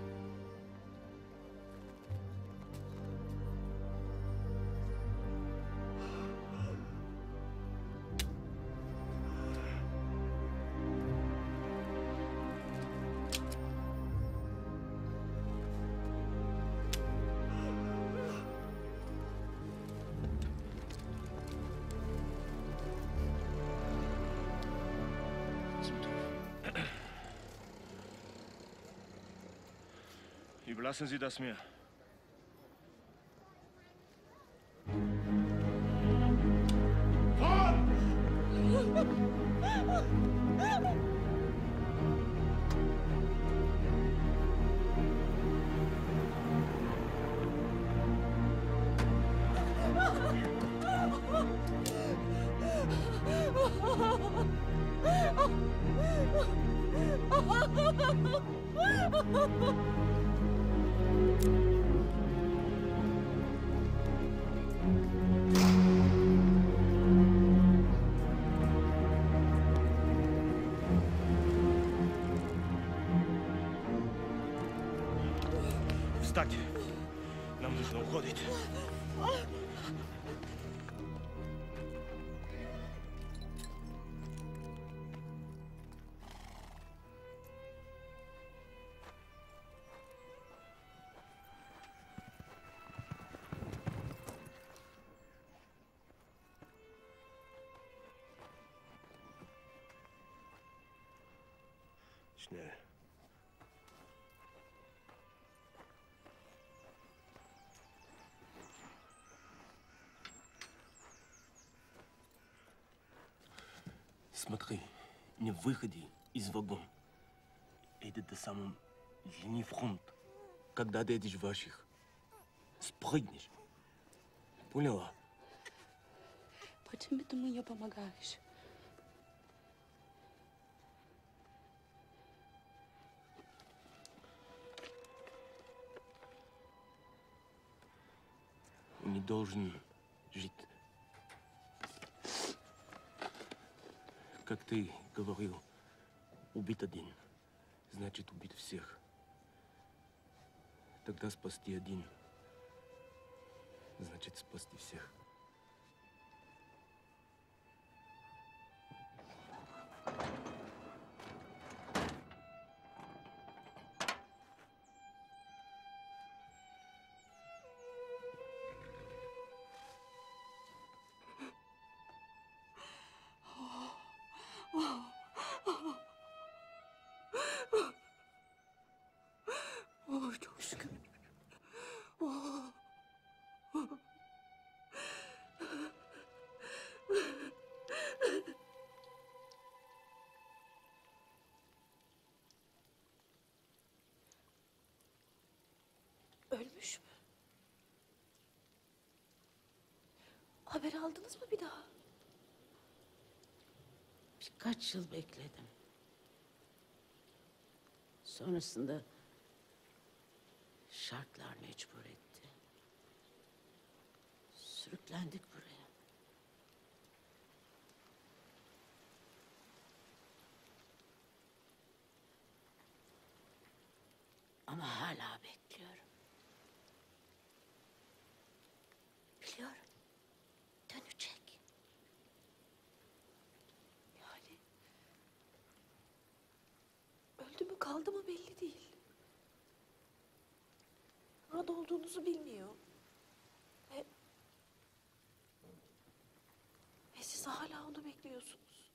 Überlassen Sie das mir. Встать! Нам нужно уходить. Schnell. Смотри, не выходи из вагона. Это до самом линии фронта. Когда дойдешь ваших, спрыгнешь. Поняла? Почему ты мне помогаешь? Он не должен жить. Как ты говорил, убит один, значит убит всех. Тогда спасти один, значит спасти всех. Ой, душка. Ölmüş mü? Haber aldınız mı bir daha? Birkaç yıl bekledim. Sonrasında şartlar mecbur etti. Sürüklendik buraya. hala bekliyorum. Biliyorum. Dönecek. Yani öldü mü kaldı mı belli değil. Orada olduğunuzu bilmiyor. Ve siz hala onu bekliyorsunuz.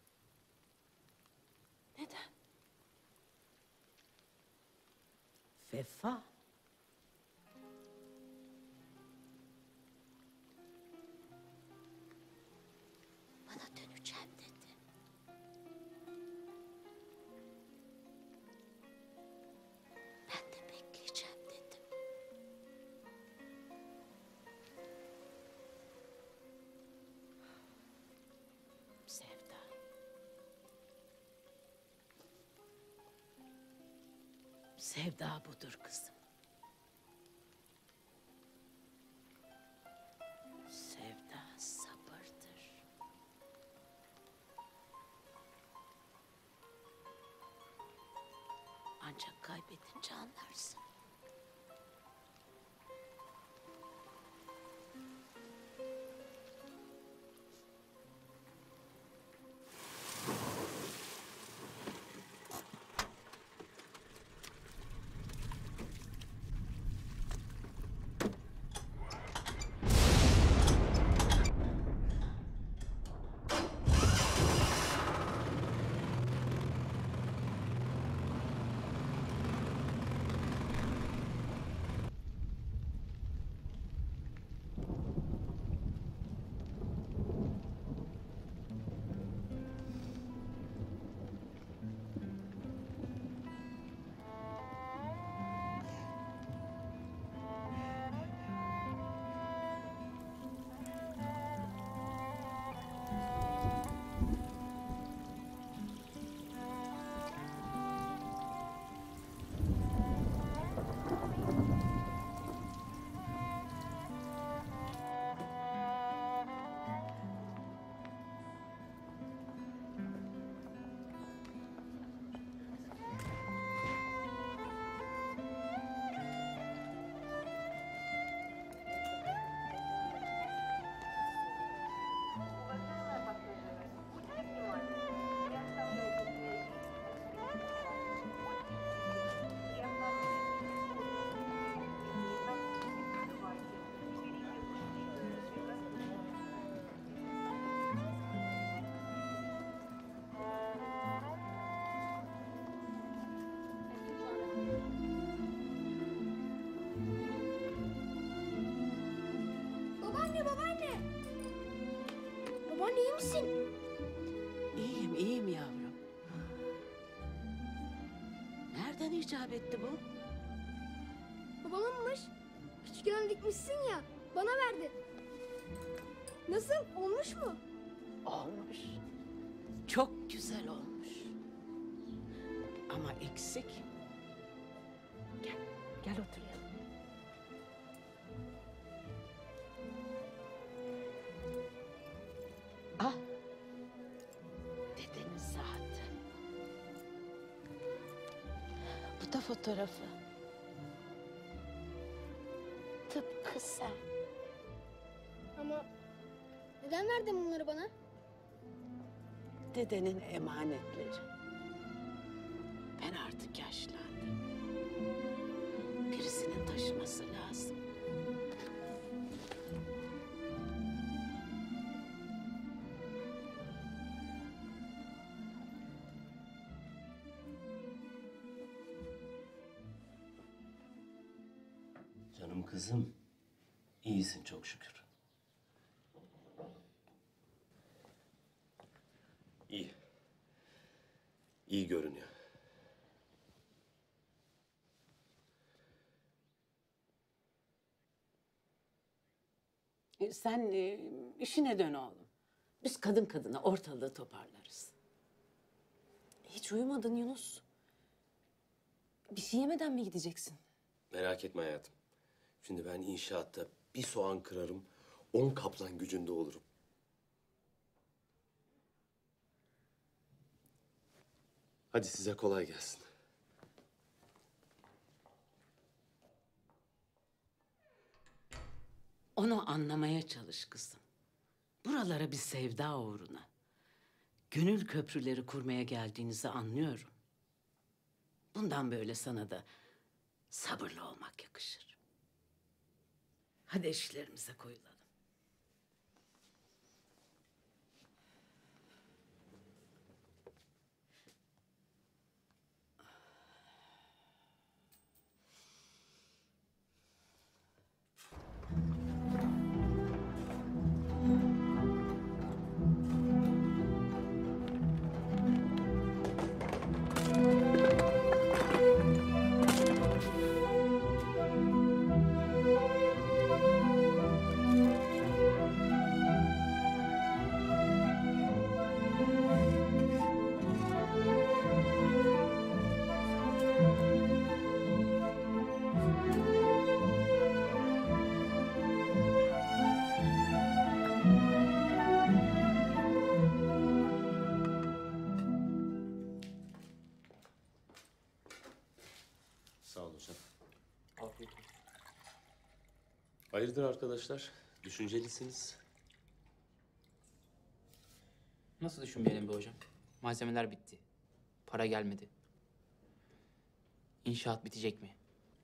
Neden? Vefa. Bana döneceğim dedi. Ben de bekleyeceğim dedim. Sevda. Sevda budur kızım. Sevda sabırdır. Ancak kaybedince anlarsın. Babaanne, babaanne. Babaanne iyi misin? İyiyim, iyiyim yavrum. Nereden icap etti bu? Babamınmış. Küçükken dikmişsin ya. Bana verdi. Nasıl? Olmuş mu? Olmuş. Çok güzel olmuş. Ama eksik. Gel, gel oturalım. Al. Dedenin saati. Bu da fotoğrafı. Tıpkı sen. Ama neden verdin bunları bana? Dedenin emanetleri. Ben artık yaşlandım. Birisinin taşıması lazım. Canım kızım, iyisin çok şükür. İyi. İyi görünüyor. Sen işine dön oğlum. Biz kadın kadına ortalığı toparlarız. Hiç uyumadın Yunus. Bir şey yemeden mi gideceksin? Merak etme hayatım. Şimdi ben inşaatta bir soğan kırarım, 10 kaplan gücünde olurum. Hadi size kolay gelsin. Onu anlamaya çalış kızım. Buralara bir sevda uğruna, gönül köprüleri kurmaya geldiğinizi anlıyorum. Bundan böyle sana da sabırlı olmak yakışır. Hadi işlerimize koyulalım. Sağ ol hocam. Hayırdır arkadaşlar? Düşüncelisiniz. Nasıl düşünmeyelim be hocam? Malzemeler bitti. Para gelmedi. İnşaat bitecek mi?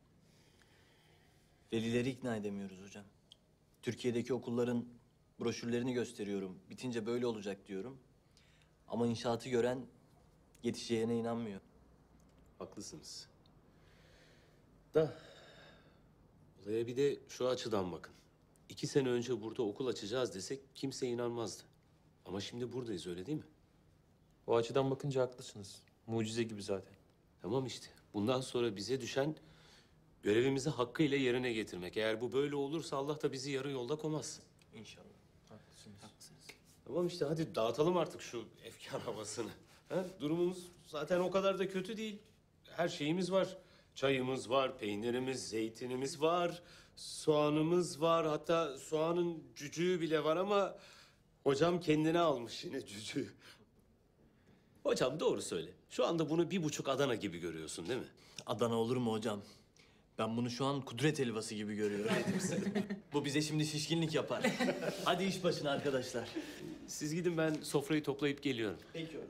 Velileri ikna edemiyoruz hocam. Türkiye'deki okulların broşürlerini gösteriyorum. Bitince böyle olacak diyorum. Ama inşaatı gören yetişeceğine inanmıyor. Haklısınız. Da olaya bir de şu açıdan bakın. 2 sene önce burada okul açacağız desek kimse inanmazdı. Ama şimdi buradayız, öyle değil mi? O açıdan bakınca haklısınız. Mucize gibi zaten. Tamam işte. Bundan sonra bize düşen görevimizi hakkıyla yerine getirmek. Eğer bu böyle olursa Allah da bizi yarı yolda koymaz. İnşallah. Haklısınız. Tamam işte, hadi dağıtalım artık şu efkar havasını. Ha? Durumumuz zaten o kadar da kötü değil. Her şeyimiz var. Çayımız var, peynirimiz, zeytinimiz var, soğanımız var. Hatta soğanın cücüğü bile var ama hocam kendine almış yine cücüğü. Hocam doğru söyle. Şu anda bunu 1,5 Adana gibi görüyorsun değil mi? Adana olur mu hocam? Ben bunu şu an kudret helvası gibi görüyorum. Bu bize şimdi şişkinlik yapar. Hadi iş başına arkadaşlar. Siz gidin, ben sofrayı toplayıp geliyorum. Peki hocam.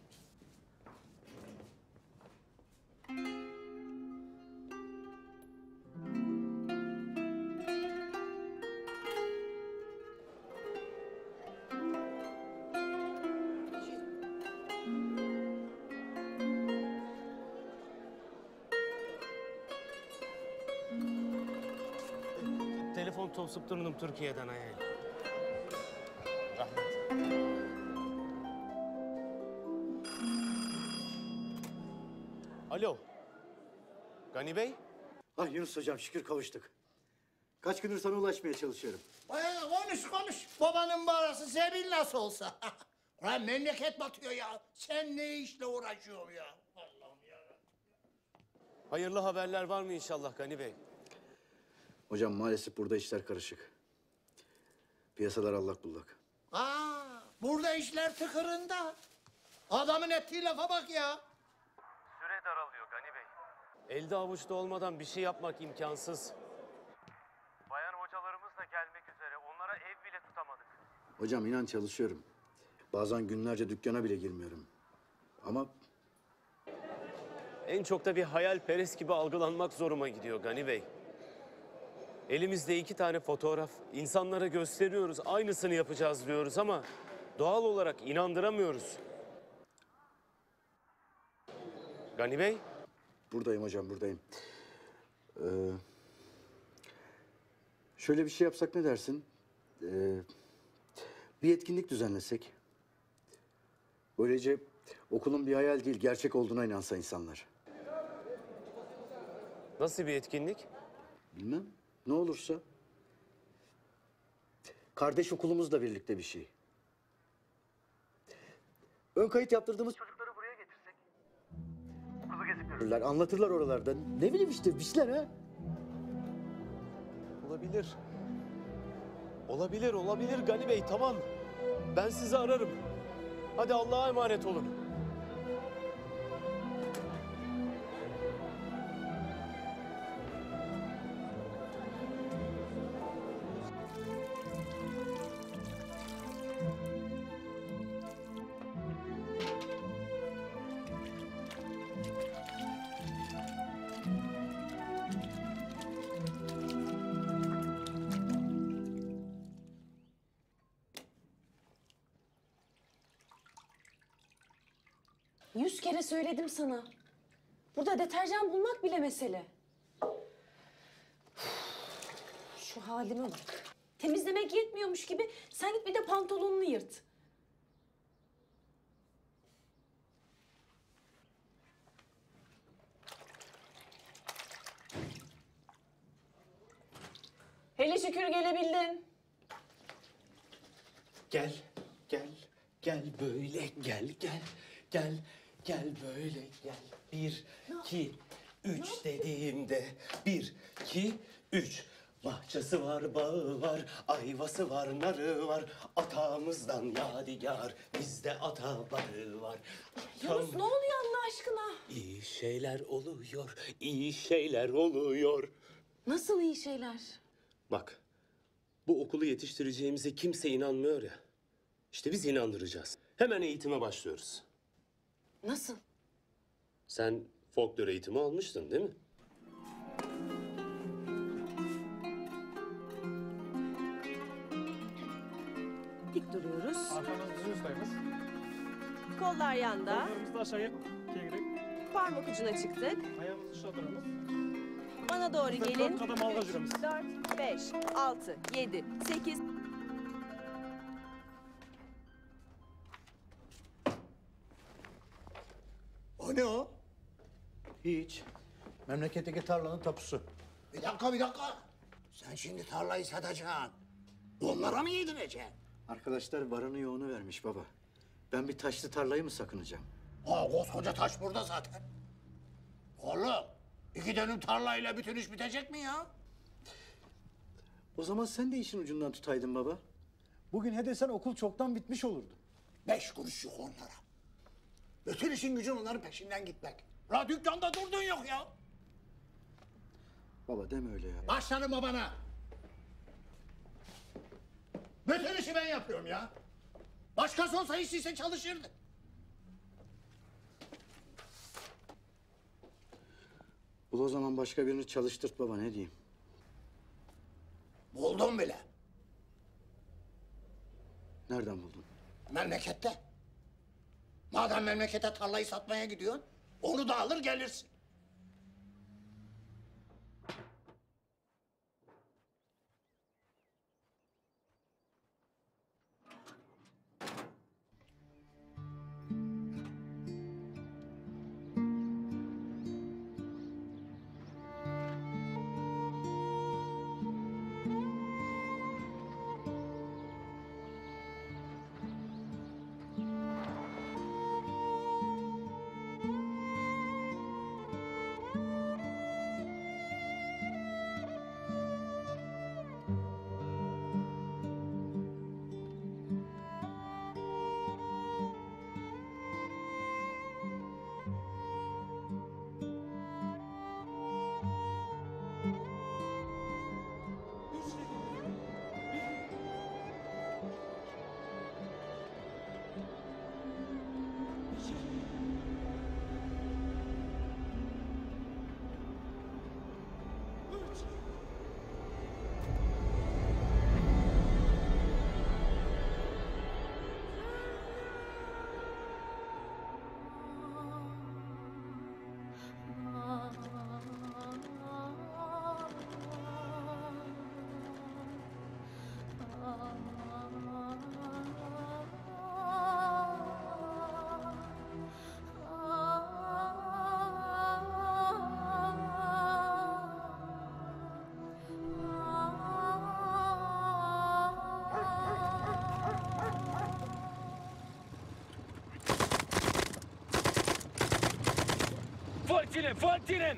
Telefon topsup durdum Türkiye'den ayağım. Rahmet. Alo. Gani Bey? Ah Yunus hocam, şükür kavuştuk. Kaç gündür sana ulaşmaya çalışıyorum. Konuş. Babanın parası sebil nasıl olsa. Ulan memleket batıyor ya. Sen ne işle uğraşıyorsun ya? Allah'ım ya. Hayırlı haberler var mı inşallah Gani Bey? Hocam maalesef burada işler karışık. Piyasalar allak bullak. Burada işler tıkırında. Adamın ettiği lafa bak ya. Süre daralıyor Gani Bey. Elde avuçta olmadan bir şey yapmak imkansız. Bayan hocalarımız da gelmek üzere. Onlara ev bile tutamadık. Hocam inan çalışıyorum. Bazen günlerce dükkana bile girmiyorum. Ama En çok da bir hayalperest gibi algılanmak zoruma gidiyor Gani Bey. Elimizde 2 tane fotoğraf. İnsanlara gösteriyoruz, aynısını yapacağız diyoruz ama doğal olarak inandıramıyoruz. Gani Bey? buradayım hocam, buradayım. Şöyle bir şey yapsak ne dersin? Bir etkinlik düzenlesek. Böylece okulun bir hayal değil, gerçek olduğuna inansa insanlar. Nasıl bir etkinlik? Bilmem. Ne olursa. Kardeş okulumuzla birlikte bir şey. Ön kayıt yaptırdığımız çocukları buraya getirsek. Okulu gezip görürler, anlatırlar oralarda. Ne bileyim işte bir şeyler ha. Olabilir. Olabilir Gani Bey, tamam. Ben sizi ararım. Hadi Allah'a emanet olun. 100 kere söyledim sana. Burada deterjan bulmak bile mesele. Şu halime bak. Temizlemek yetmiyormuş gibi sen git bir de pantolonunu yırt. Hele şükür gelebildin. Gel, gel böyle gel böyle gel. 1, 2, 3 dediğimde 1, 2, 3. Bahçesi var, bağı var, ayvası var, narı var. Atamızdan yadigar, bizde ataları var. Yunus ne oluyor Allah aşkına? İyi şeyler oluyor, iyi şeyler oluyor. Nasıl iyi şeyler? Bak, bu okulu yetiştireceğimize kimse inanmıyor ya. İşte biz inandıracağız. Hemen eğitime başlıyoruz. Nasıl? Sen folklor eğitimi almıştın değil mi? Dik duruyoruz. Arkamız düz üstteyimiz. Kollar yanda. Kollarımızı da aşağıya çevirdik. Parmak ucuna çıktık. Ayağımızı şadırımız. Bana doğru gelin. Kadam alga jürimiz. 4, 5, 6, 7, 8. O ne o? Hiç. Memleketteki tarlanın tapusu. Bir dakika. Sen şimdi tarlayı satacaksın. Onlara mı yedireceksin? Arkadaşlar varını yoğunu vermiş baba. Ben bir taşlı tarlayı mı sakınacağım? Ha, koskoca taş burada zaten. Oğlum, 2 dönüm tarlayla bütün iş bitecek mi ya? O zaman sen de işin ucundan tutaydın baba. Bugün he desen okul çoktan bitmiş olurdu. 5 kuruş yok onlara. Bütün işin gücün onların peşinden gitmek. La dükkanda durdun yok ya. Baba deme öyle ya. Başlarım babana. Bütün işi ben yapıyorum ya. Başkası olsa işsizse çalışırdı. Bul o zaman başka birini çalıştırt baba ne diyeyim. Buldum bile. Nereden buldun? Memlekette. Madem memlekete tarlayı satmaya gidiyorsun, onu da alır gelirsin. Folgt ihnen!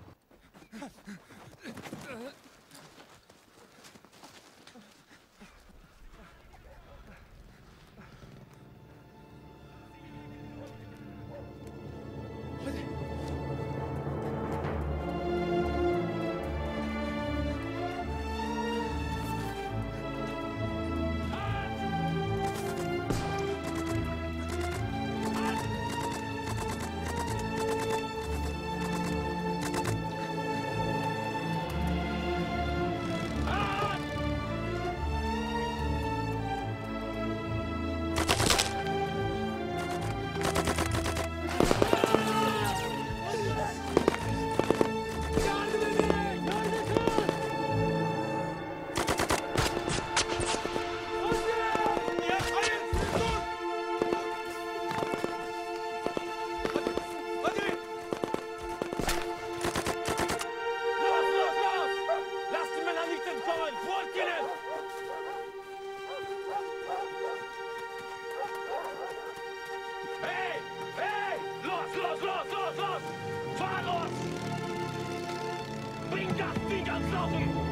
bring das Ding ans Laufen!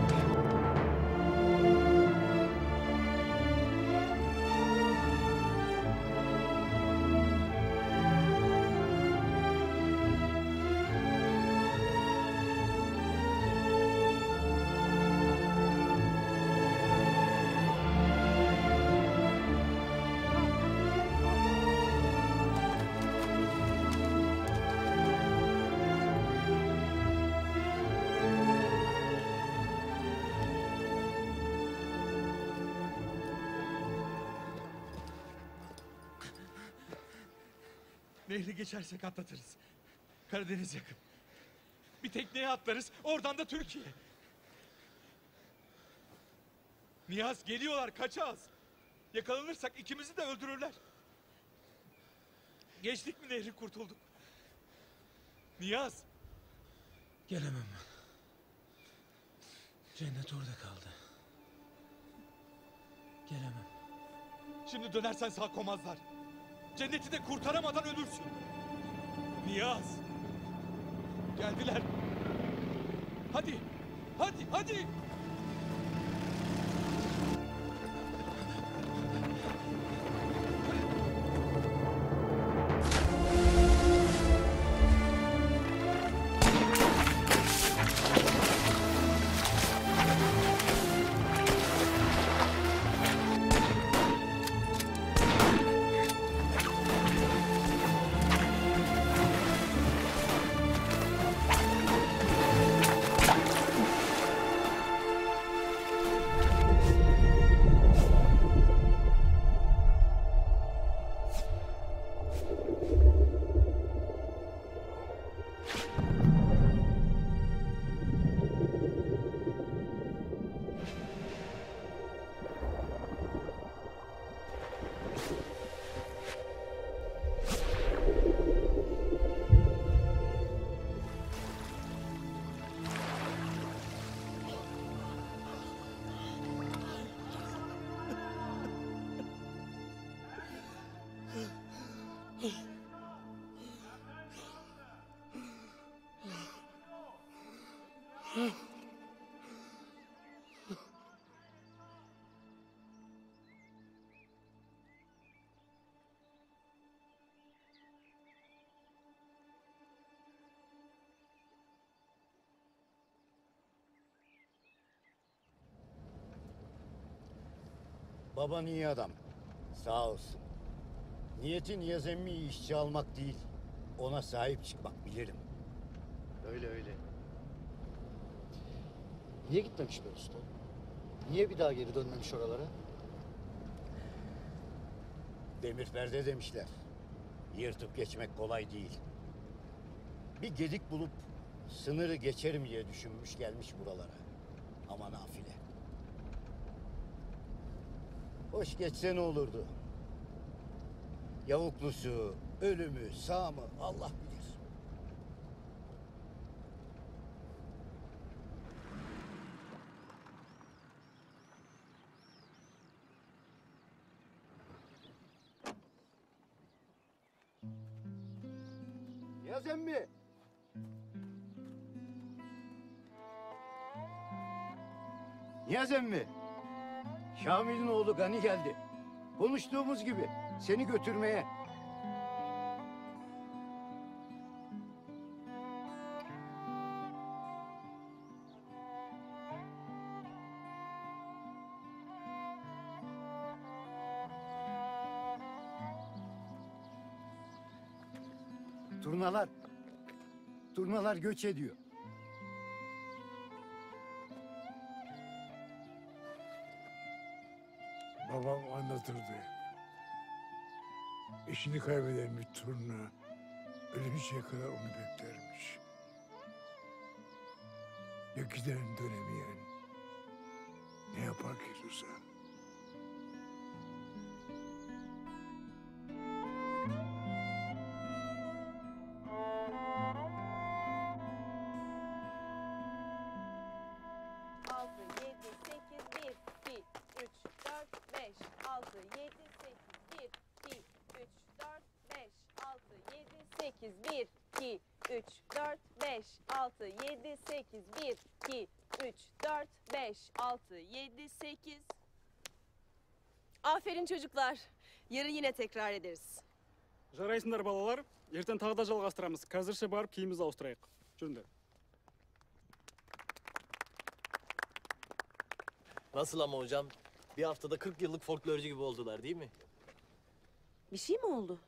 Nehri geçersek atlatırız. Karadeniz yakın. Bir tekneye atlarız, oradan da Türkiye. Niyaz geliyorlar, kaçağız. Yakalanırsak ikimizi de öldürürler. Geçtik mi nehri, kurtulduk. Niyaz. Gelemem. Cennet orada kaldı. Gelemem. Şimdi dönersen sağ komazlar. Cenneti de kurtaramadan ölürsün. Niyaz. Geldiler. Hadi. Hadi, hadi. Baban iyi adam. Sağ olsun. Niyeti Niyaz emmiyi işçi almak değil, ona sahip çıkmak bilirim. Öyle öyle. Niye gitmemiş be usta? Niye bir daha geri dönmemiş oralara? Demir perde demişler. Yırtıp geçmek kolay değil. Bir gedik bulup sınırı geçerim diye düşünmüş gelmiş buralara. Ama nafile. Hoş geçse ne olurdu? Yavuklusu, ölümü, sağ mı Allah bilir. Niyaz emmi. Niyaz emmi. Şamil'in oğlu Gani geldi. Konuştuğumuz gibi seni götürmeye. Turnalar göç ediyor. Babam anlatırdı. Eşini kaybeden bir turna ölünceye kadar onu beklermiş. Ya giden dönemeyen ne yapar ki Rıza? 8, 1, 2, 3, 4, 5, 6, 7, 8, 1, 2, 3, 4, 5, 6, 7, 8. Aferin çocuklar. Yarın yine tekrar ederiz. Жарайсыңдар балалар. Ертең тағы да жалғастырамыз. Қазірше барып киімімізді ауыстырайық. Жүріңдер. Nasıl ama hocam? Bir haftada 40 yıllık folklorcu gibi oldular değil mi? Bir şey mi oldu?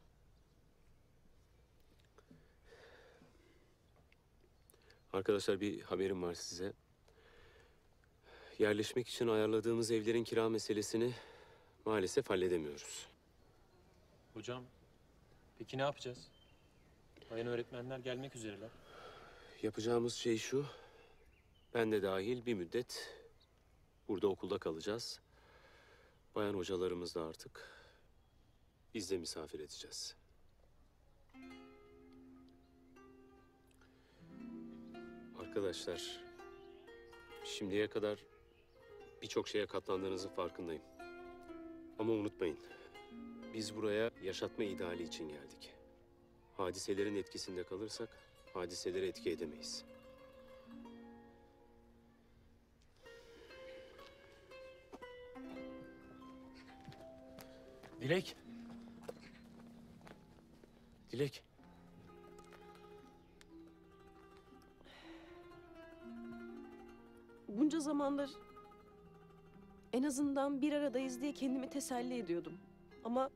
Arkadaşlar bir haberim var size. Yerleşmek için ayarladığımız evlerin kira meselesini maalesef halledemiyoruz. Hocam, peki ne yapacağız? Bayan öğretmenler gelmek üzereler. Yapacağımız şey şu. Ben de dahil bir müddet burada okulda kalacağız. Bayan hocalarımız da artık biz de misafir edeceğiz. Arkadaşlar, şimdiye kadar birçok şeye katlandığınızın farkındayım. Ama unutmayın, biz buraya yaşatma ideali için geldik. Hadiselerin etkisinde kalırsak hadiselere etki edemeyiz. Dilek. Dilek. Bunca zamandır en azından bir aradayız diye kendimi teselli ediyordum. Ama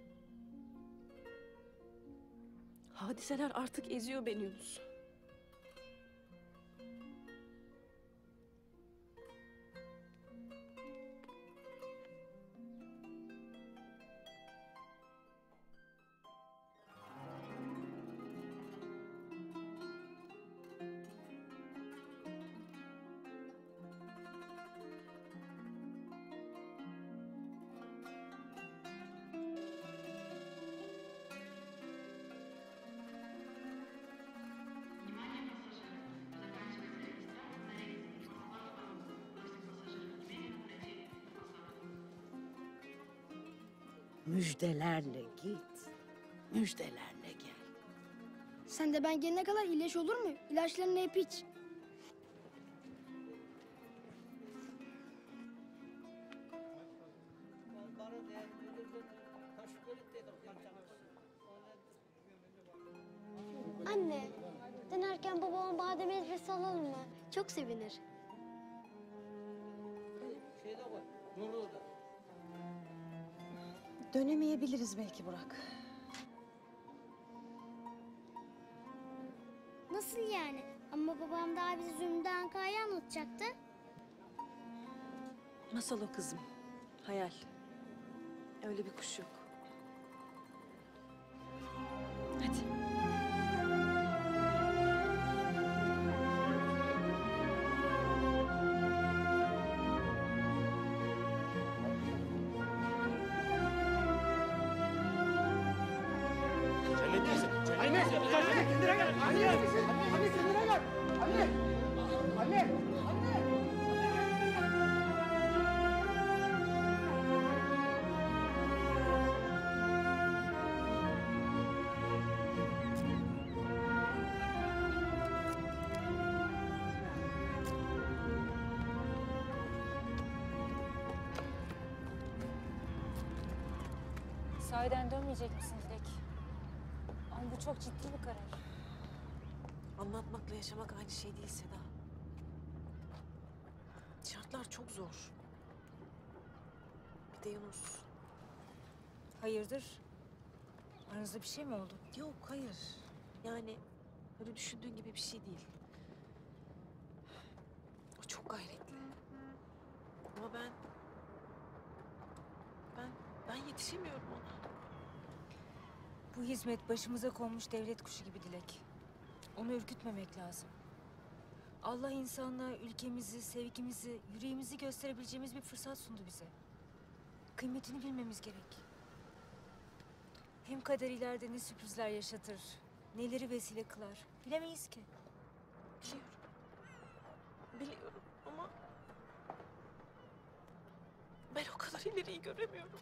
hadiseler artık eziyor beni Yunus. Müjdelerle git, müjdelerle gel. Sen de ben gelene kadar iyileş olur mu? İlaçlarını hep iç. Anne, dönerken babama badem ezmesi alalım mı? Çok sevinir. Dönemeyebiliriz belki Burak. Nasıl yani? Ama babam daha bize Zümrüt Ankara'yı anlatacaktı. Masal o kızım. Hayal. Öyle bir kuş yok. Hadi. Anne! Anne! Kendine gel! Anne! Anne kendine gel! Anne! Anne! Sahiden dönmeyecek misin Dilek? Ama bu çok ciddi bir karar. Anlatmakla yaşamak aynı şey değil Seda. Şartlar çok zor. Bir de Yunus. Hayırdır? Aranızda bir şey mi oldu? Yok, hayır. Yani öyle düşündüğün gibi bir şey değil. O çok gayretli. Ama ben yetişemiyorum ona. Bu hizmet başımıza konmuş devlet kuşu gibi Dilek. Onu ürkütmemek lazım. Allah insanlığa ülkemizi, sevgimizi, yüreğimizi gösterebileceğimiz bir fırsat sundu bize. Kıymetini bilmemiz gerek. Hem kader ileride ne sürprizler yaşatır, neleri vesile kılar bilemeyiz ki. Biliyorum ama ben o kadar ileriyi göremiyorum.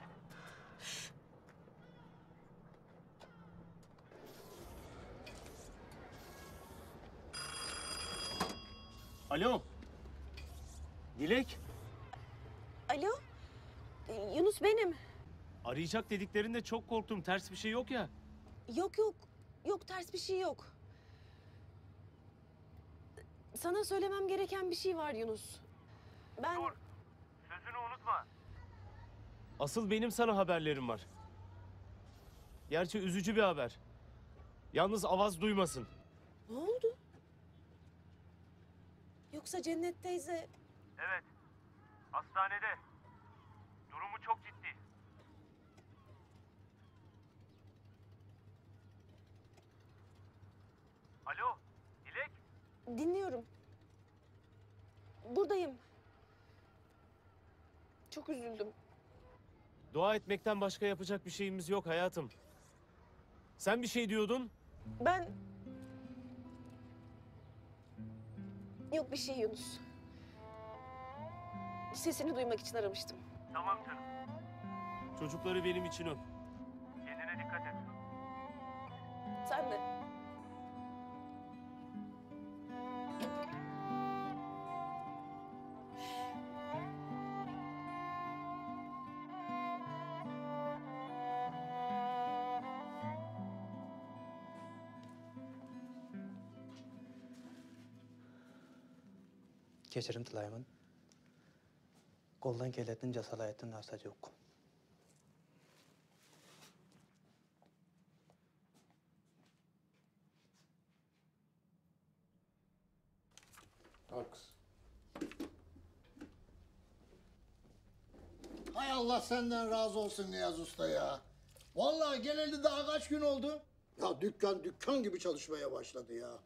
Alo. Dilek. Alo? Yunus benim. Arayacak dediklerinde çok korktum. Ters bir şey yok ya. Yok yok. Yok ters bir şey yok. Sana söylemem gereken bir şey var Yunus. Ben... Dur. Sözünü unutma. Asıl benim sana haberlerim var. Gerçi üzücü bir haber. Yalnız Avaz duymasın. Ne oldu? Yoksa Cennet teyze... Evet. Hastanede. Durumu çok ciddi. Alo, Dilek. Dinliyorum. Buradayım. Çok üzüldüm. Dua etmekten başka yapacak bir şeyimiz yok hayatım. Sen bir şey diyordun. Ben... Yok bir şey Yunus. Sesini duymak için aramıştım. Tamam canım. Çocukları benim için öp. Kendine dikkat et. Sen de. Kechirim tilayman. Qo'ldan keladigan jasoratli narsa yo'q. Aks. Hay Allah senden razı olsun Niyaz Usta ya. Vallahi geleli daha kaç gün oldu? Ya dükkan gibi çalışmaya başladı ya.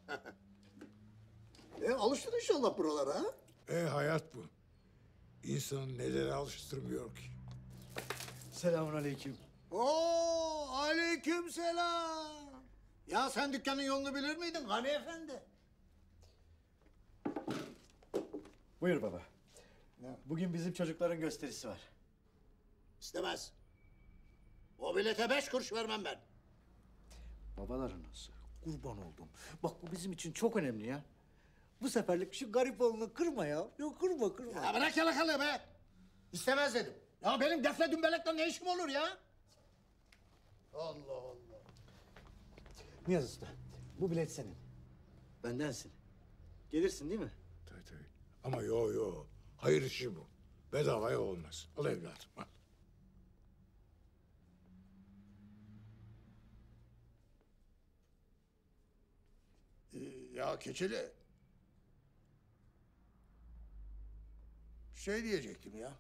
Alıştın inşallah buralara ha? Hayat bu. İnsanı nelere alıştırmıyor ki. Selamünaleyküm. Oo, aleyküm selam. Ya sen dükkanın yolunu bilir miydin Gani Efendi? Buyur baba. Bugün bizim çocukların gösterisi var. İstemez. O bilete 5 kuruş vermem ben. Babaların nasıl? Kurban oldum. Bak bu bizim için çok önemli ya. Bu seferlik şu garip oğlunu kırma ya. Yok kırma. Ya bırak yalakalığı be. İstemez dedim. Ya benim defle dümbelekle ne işim olur ya? Allah Allah. Niyaz Usta, bu bilet senin. Bendensin. Gelirsin değil mi? Tabii. Ama yo. Hayır işi bu. Bedavaya olmaz. Al evladım al. Ya Keçeli. Şey diyecektim ya.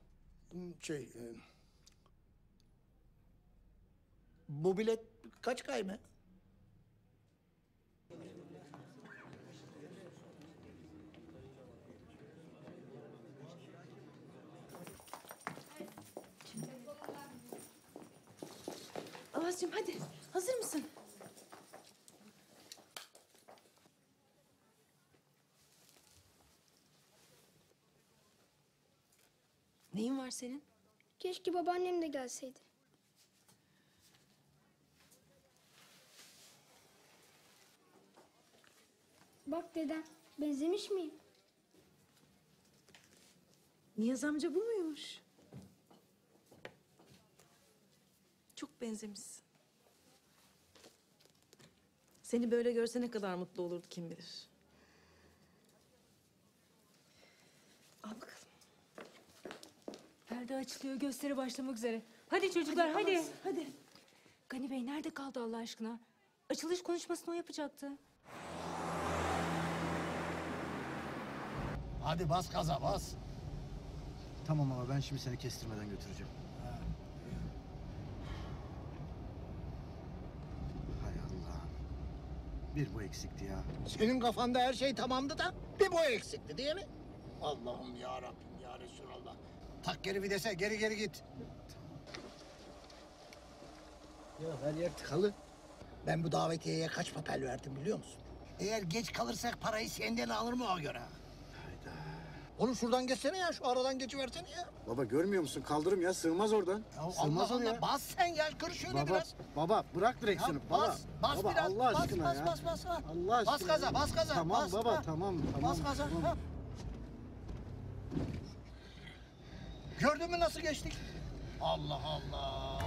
Bu bilet kaç kayme? Avazcığım hadi. Hazır mısın? Neyin var senin? Keşke babaannem de gelseydi. Bak dedem, benzemiş miyim? Niyaz amca bu muymuş? Çok benzemişsin. Seni böyle görse ne kadar mutlu olurdu kim bilir. Al bakalım. Perde açılıyor, gösteri başlamak üzere. Hadi çocuklar, hadi. Hadi. Gani Bey nerede kaldı Allah aşkına? Açılış konuşmasını o yapacaktı. Hadi bas gaza bas. Tamam ama ben şimdi seni kestirmeden götüreceğim. Hay Allah'ım. Bir bu eksikti ya. Senin kafanda her şey tamamdı da bir bu eksikti değil mi? Allah'ım ya Rabbim ya Resulallah. Tak geri vitese geri git. Ya her yer tıkalı. Ben bu davetiyeye kaç papel verdim biliyor musun? Eğer geç kalırsak parayı senden alır mı o göre? Hayda. Oğlum şuradan geçsene ya, şu aradan geçiversene ya. Baba görmüyor musun? Kaldırım ya, sığmaz oradan. Ya Sığmaz Allah oraya. Allah, bas sen ya, kır şöyle biraz. Baba bırak direksiyonu. Ya Baba, bas baba, biraz, Allah aşkına bas, ya. bas. Allah aşkına. Bas gaza. Tamam bas, baba, ha. tamam. Bas gaza, tamam. ha. Gördün mü nasıl geçtik? Allah Allah.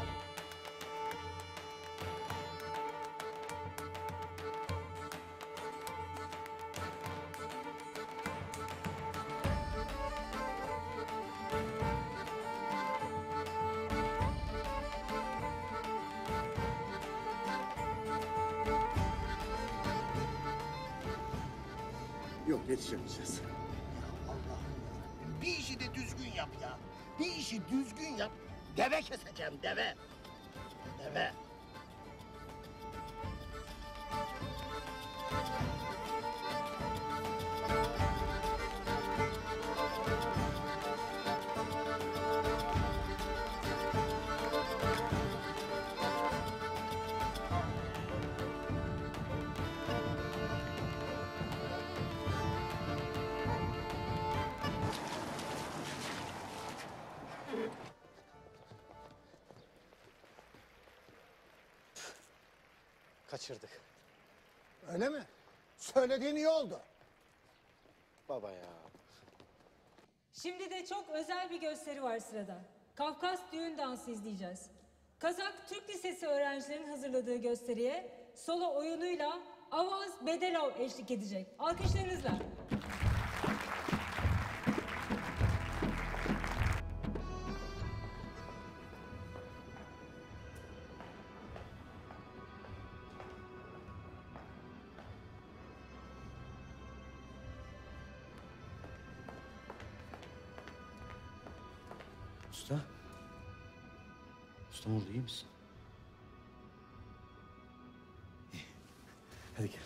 Yok yetişemeyeceğiz. Bir işi de düzgün yap ya. Bir işi düzgün yap. Deve keseceğim, deve. Deve. Kaçırdık. Öyle mi? Söylediğin iyi oldu. Baba ya. Şimdi de çok özel bir gösteri var sırada. Kafkas düğün dansı izleyeceğiz. Kazak Türk Lisesi öğrencilerinin hazırladığı gösteriye solo oyunuyla Avaz Bedelov eşlik edecek. Alkışlarınızla. Usta. Usta oldu, iyi misin? İyi. Hadi gel.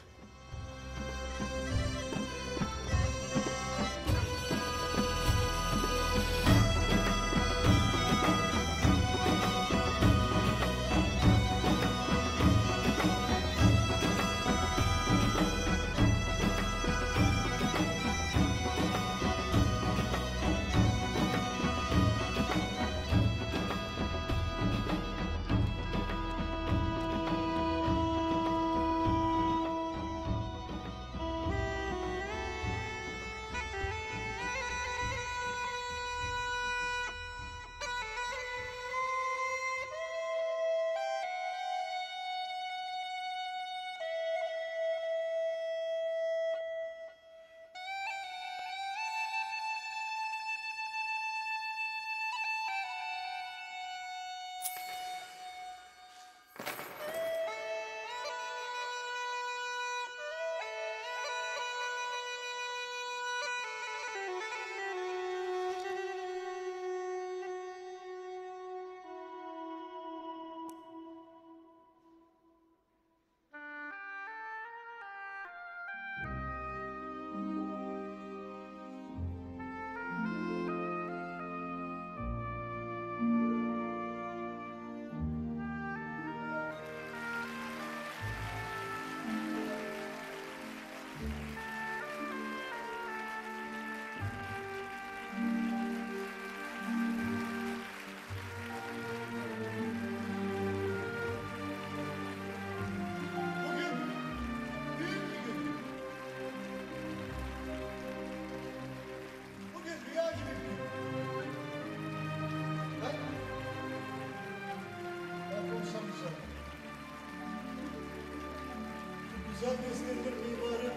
Güzel gösterilir mimarı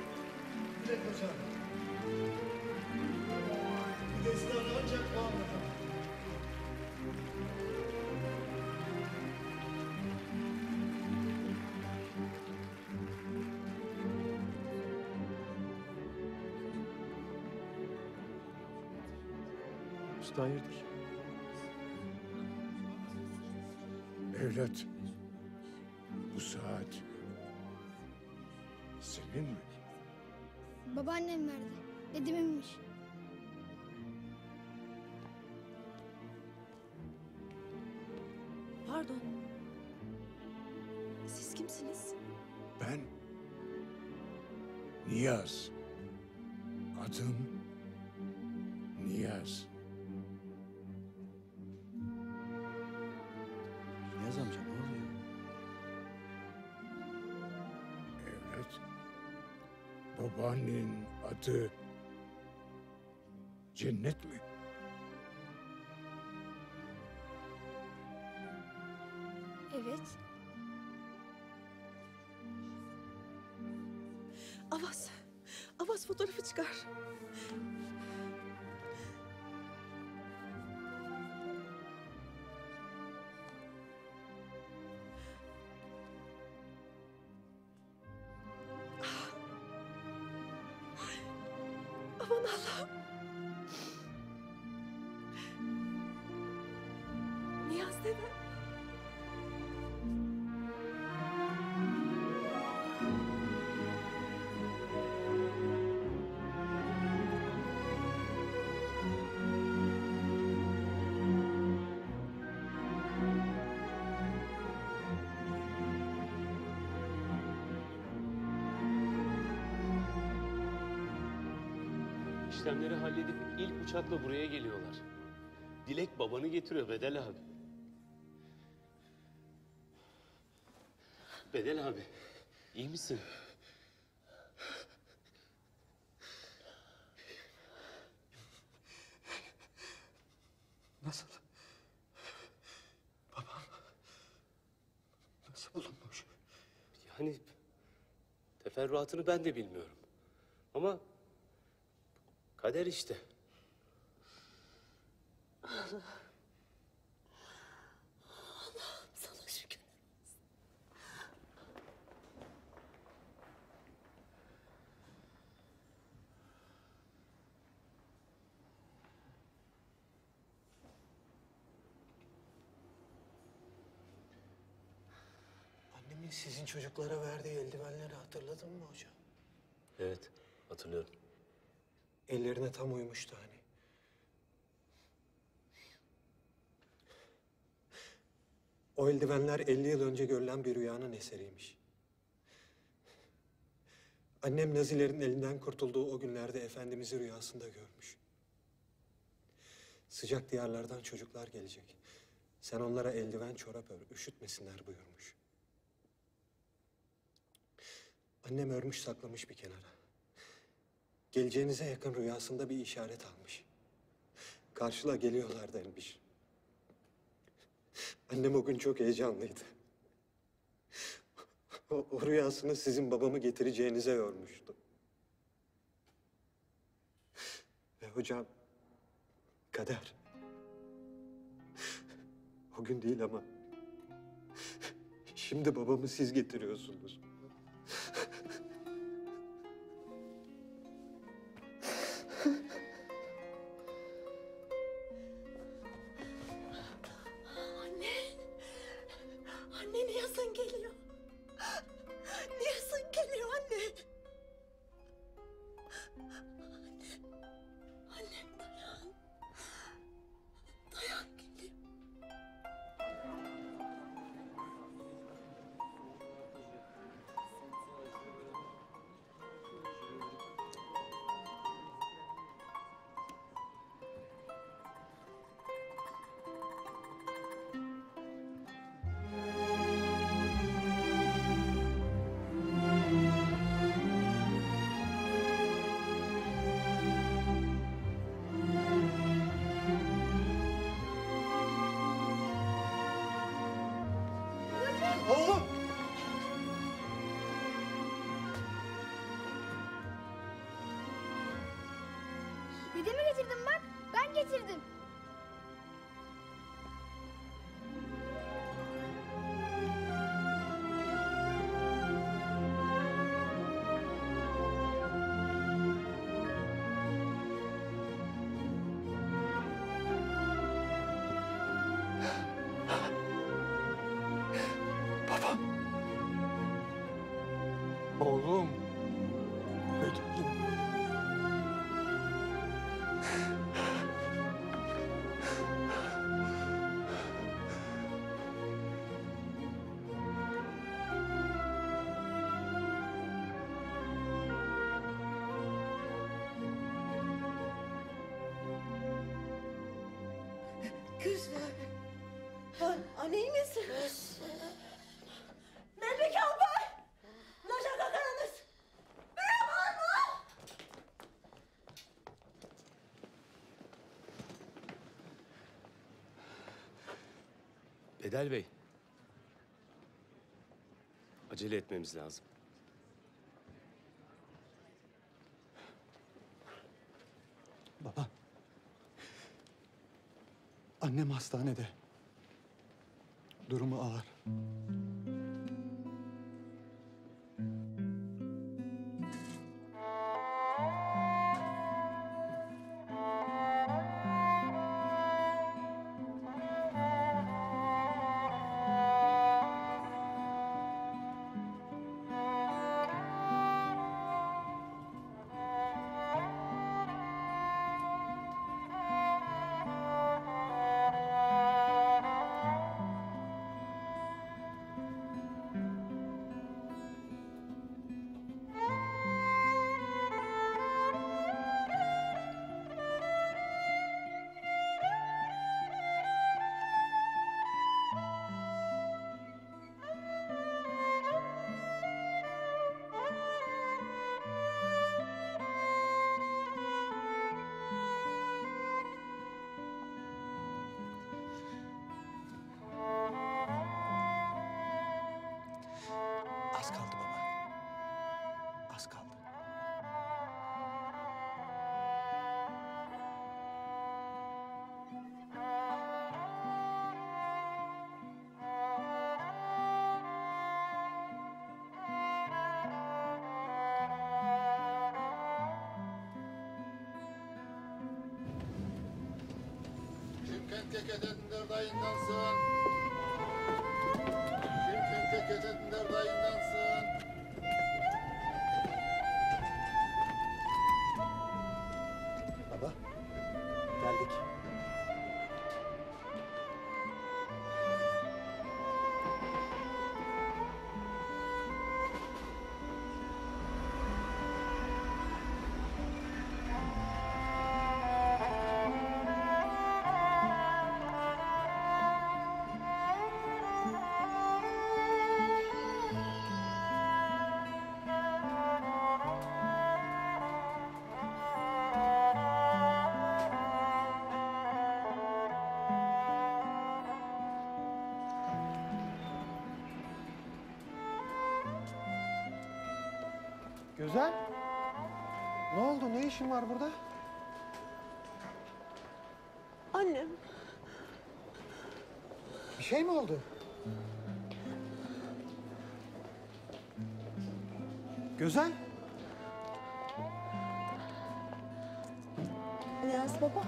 Dilek Hocam. Bu destanı ancak bu anladım. Usta hayırdır? Evlat, bu saat senin mi? Babaannem verdi. Dedeminmiş. Pardon. Siz kimsiniz? Ben Niyaz. Adım Niyaz. Niyaz amca ne oluyor? Evet. Babaannenin adı Cennet mi? Avaz. Avaz fotoğrafı çıkar. Aman Allah'ım. Niyaz dede. İşlemleri halledip ilk uçakla buraya geliyorlar. Dilek babanı getiriyor Bedel abi. Bedel abi, iyi misin? Nasıl? Babam nasıl bulunmuş? Yani teferruatını ben de bilmiyorum. Ama kader işte. Allah'ım sana şükür. Annemin sizin çocuklara verdiği eldivenleri hatırladın mı hocam? Evet, hatırlıyorum. Ellerine tam uymuştu hani. O eldivenler 50 yıl önce görülen bir rüyanın eseriymiş. Annem Nazilerin elinden kurtulduğu o günlerde Efendimiz'i rüyasında görmüş. Sıcak diyarlardan çocuklar gelecek. Sen onlara eldiven, çorap ör, üşütmesinler buyurmuş. Annem örmüş saklamış bir kenara. Geleceğinize yakın rüyasında bir işaret almış. Karşıla geliyorlar denmiş. Annem o gün çok heyecanlıydı. O rüyasını sizin babamı getireceğinize yormuştu. Ve hocam, kader. O gün değil ama şimdi babamı siz getiriyorsunuz. Anne Niyaz'ın geliyor. Niyaz'ın geliyor anne. Anne dayan. Dayan geliyor. Oğlum! Dedemi getirdim bak. Ben getirdim. Babam. Oğlum. Benim. Kızım. Anne iyi misin? Melek albay. Naca kakanınız. Buraya var mı? Bedel Bey. Acele etmemiz lazım. Baba. Annem hastanede. Durumu ağır. Az kaldı baba. Az kaldı. Kim keketenler dayındansın. Kim keketenler dayındansın. Baba. Geldik. Güzel. Ne oldu? Ne işin var burada? Annem. Bir şey mi oldu? Güzel. Niyaz baba.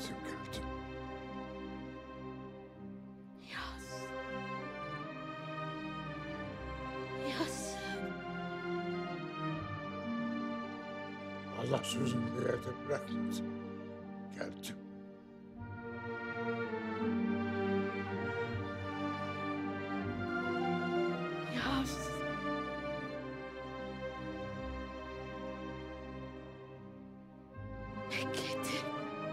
geldim. Yaz. Yaz. Allah sözümü yerde bırakmadı. Geldim. Yaz. Bekledim.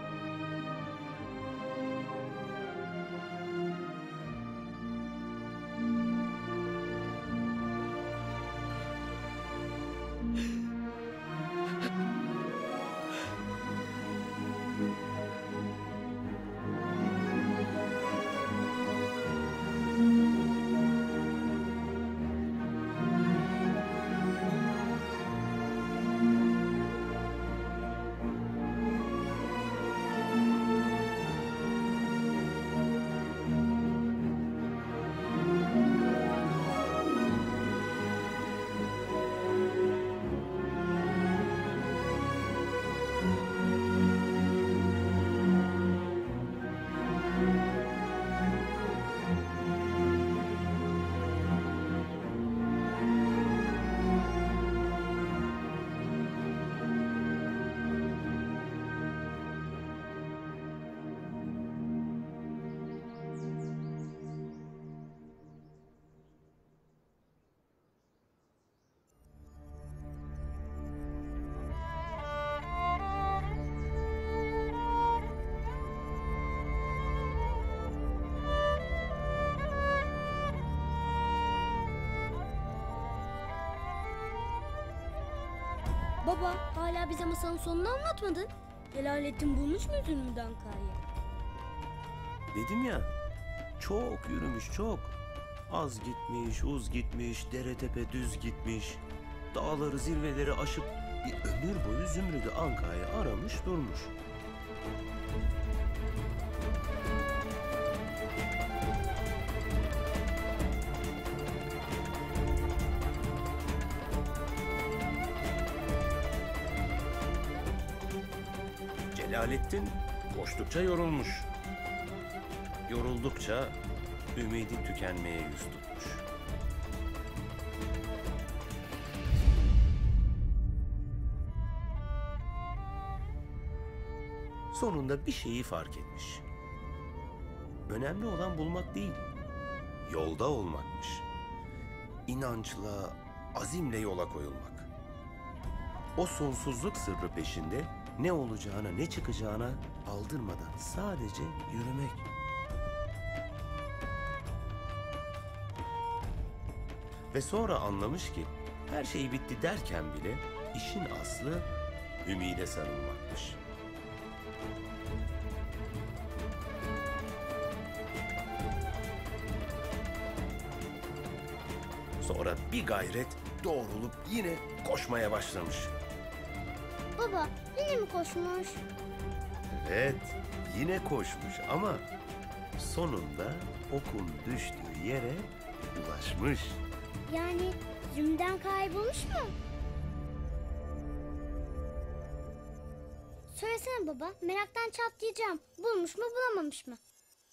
Baba, hala bize masalın sonunu anlatmadın. Celalettin bulmuş muydun Müdanka'yı? Dedim ya, çok yürümüş çok. Az gitmiş, uz gitmiş, dere tepe düz gitmiş. Dağları, zirveleri aşıp bir ömür boyu Zümrüdü Anka'yı aramış durmuş. Celalettin koştukça yorulmuş. Yoruldukça ümidi tükenmeye yüz tutmuş. Sonunda bir şeyi fark etmiş. Önemli olan bulmak değil, yolda olmakmış. İnançla, azimle yola koyulmak. O sonsuzluk sırrı peşinde ne olacağına, ne çıkacağına aldırmadan sadece yürümek. Ve sonra anlamış ki her şey bitti derken bile işin aslı ümide sarılmakmış. Sonra bir gayret doğrulup yine koşmaya başlamış. Baba, yine mi koşmuş? Evet, yine koşmuş ama sonunda okun düştüğü yere ulaşmış. Yani Zümrüt'ten kaybolmuş mu? Söylesene baba, meraktan çatlayacağım. Bulmuş mu, bulamamış mı?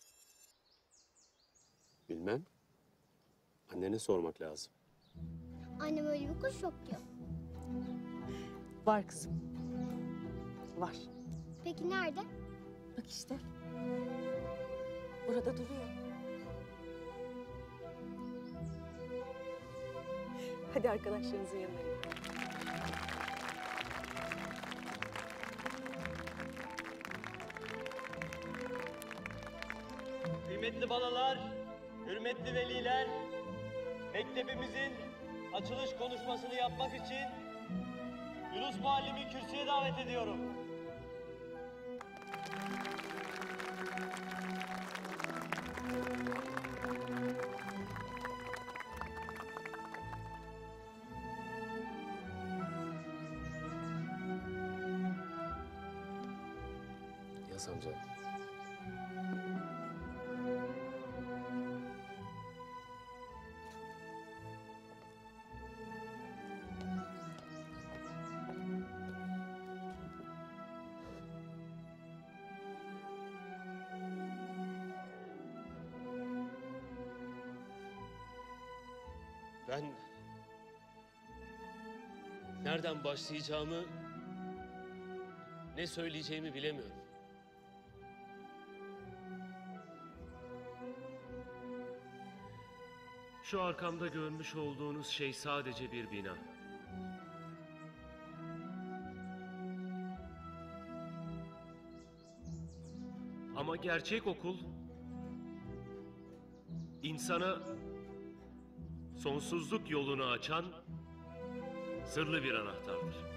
Bilmem. Annene sormak lazım. Annem öyle bir kuş yok diyor. Var kızım. Var. Peki nerede? Bak işte. Burada duruyor. Hadi arkadaşlarınızın yanına gidin. Kıymetli balalar, hürmetli veliler, mektebimizin açılış konuşmasını yapmak için Yunus Muallim'i kürsüye davet ediyorum. Yaz amca. Ben nereden başlayacağımı, ne söyleyeceğimi bilemiyorum. Şu arkamda görmüş olduğunuz şey sadece bir bina. Ama gerçek okul insana sonsuzluk yolunu açan sırlı bir anahtardır.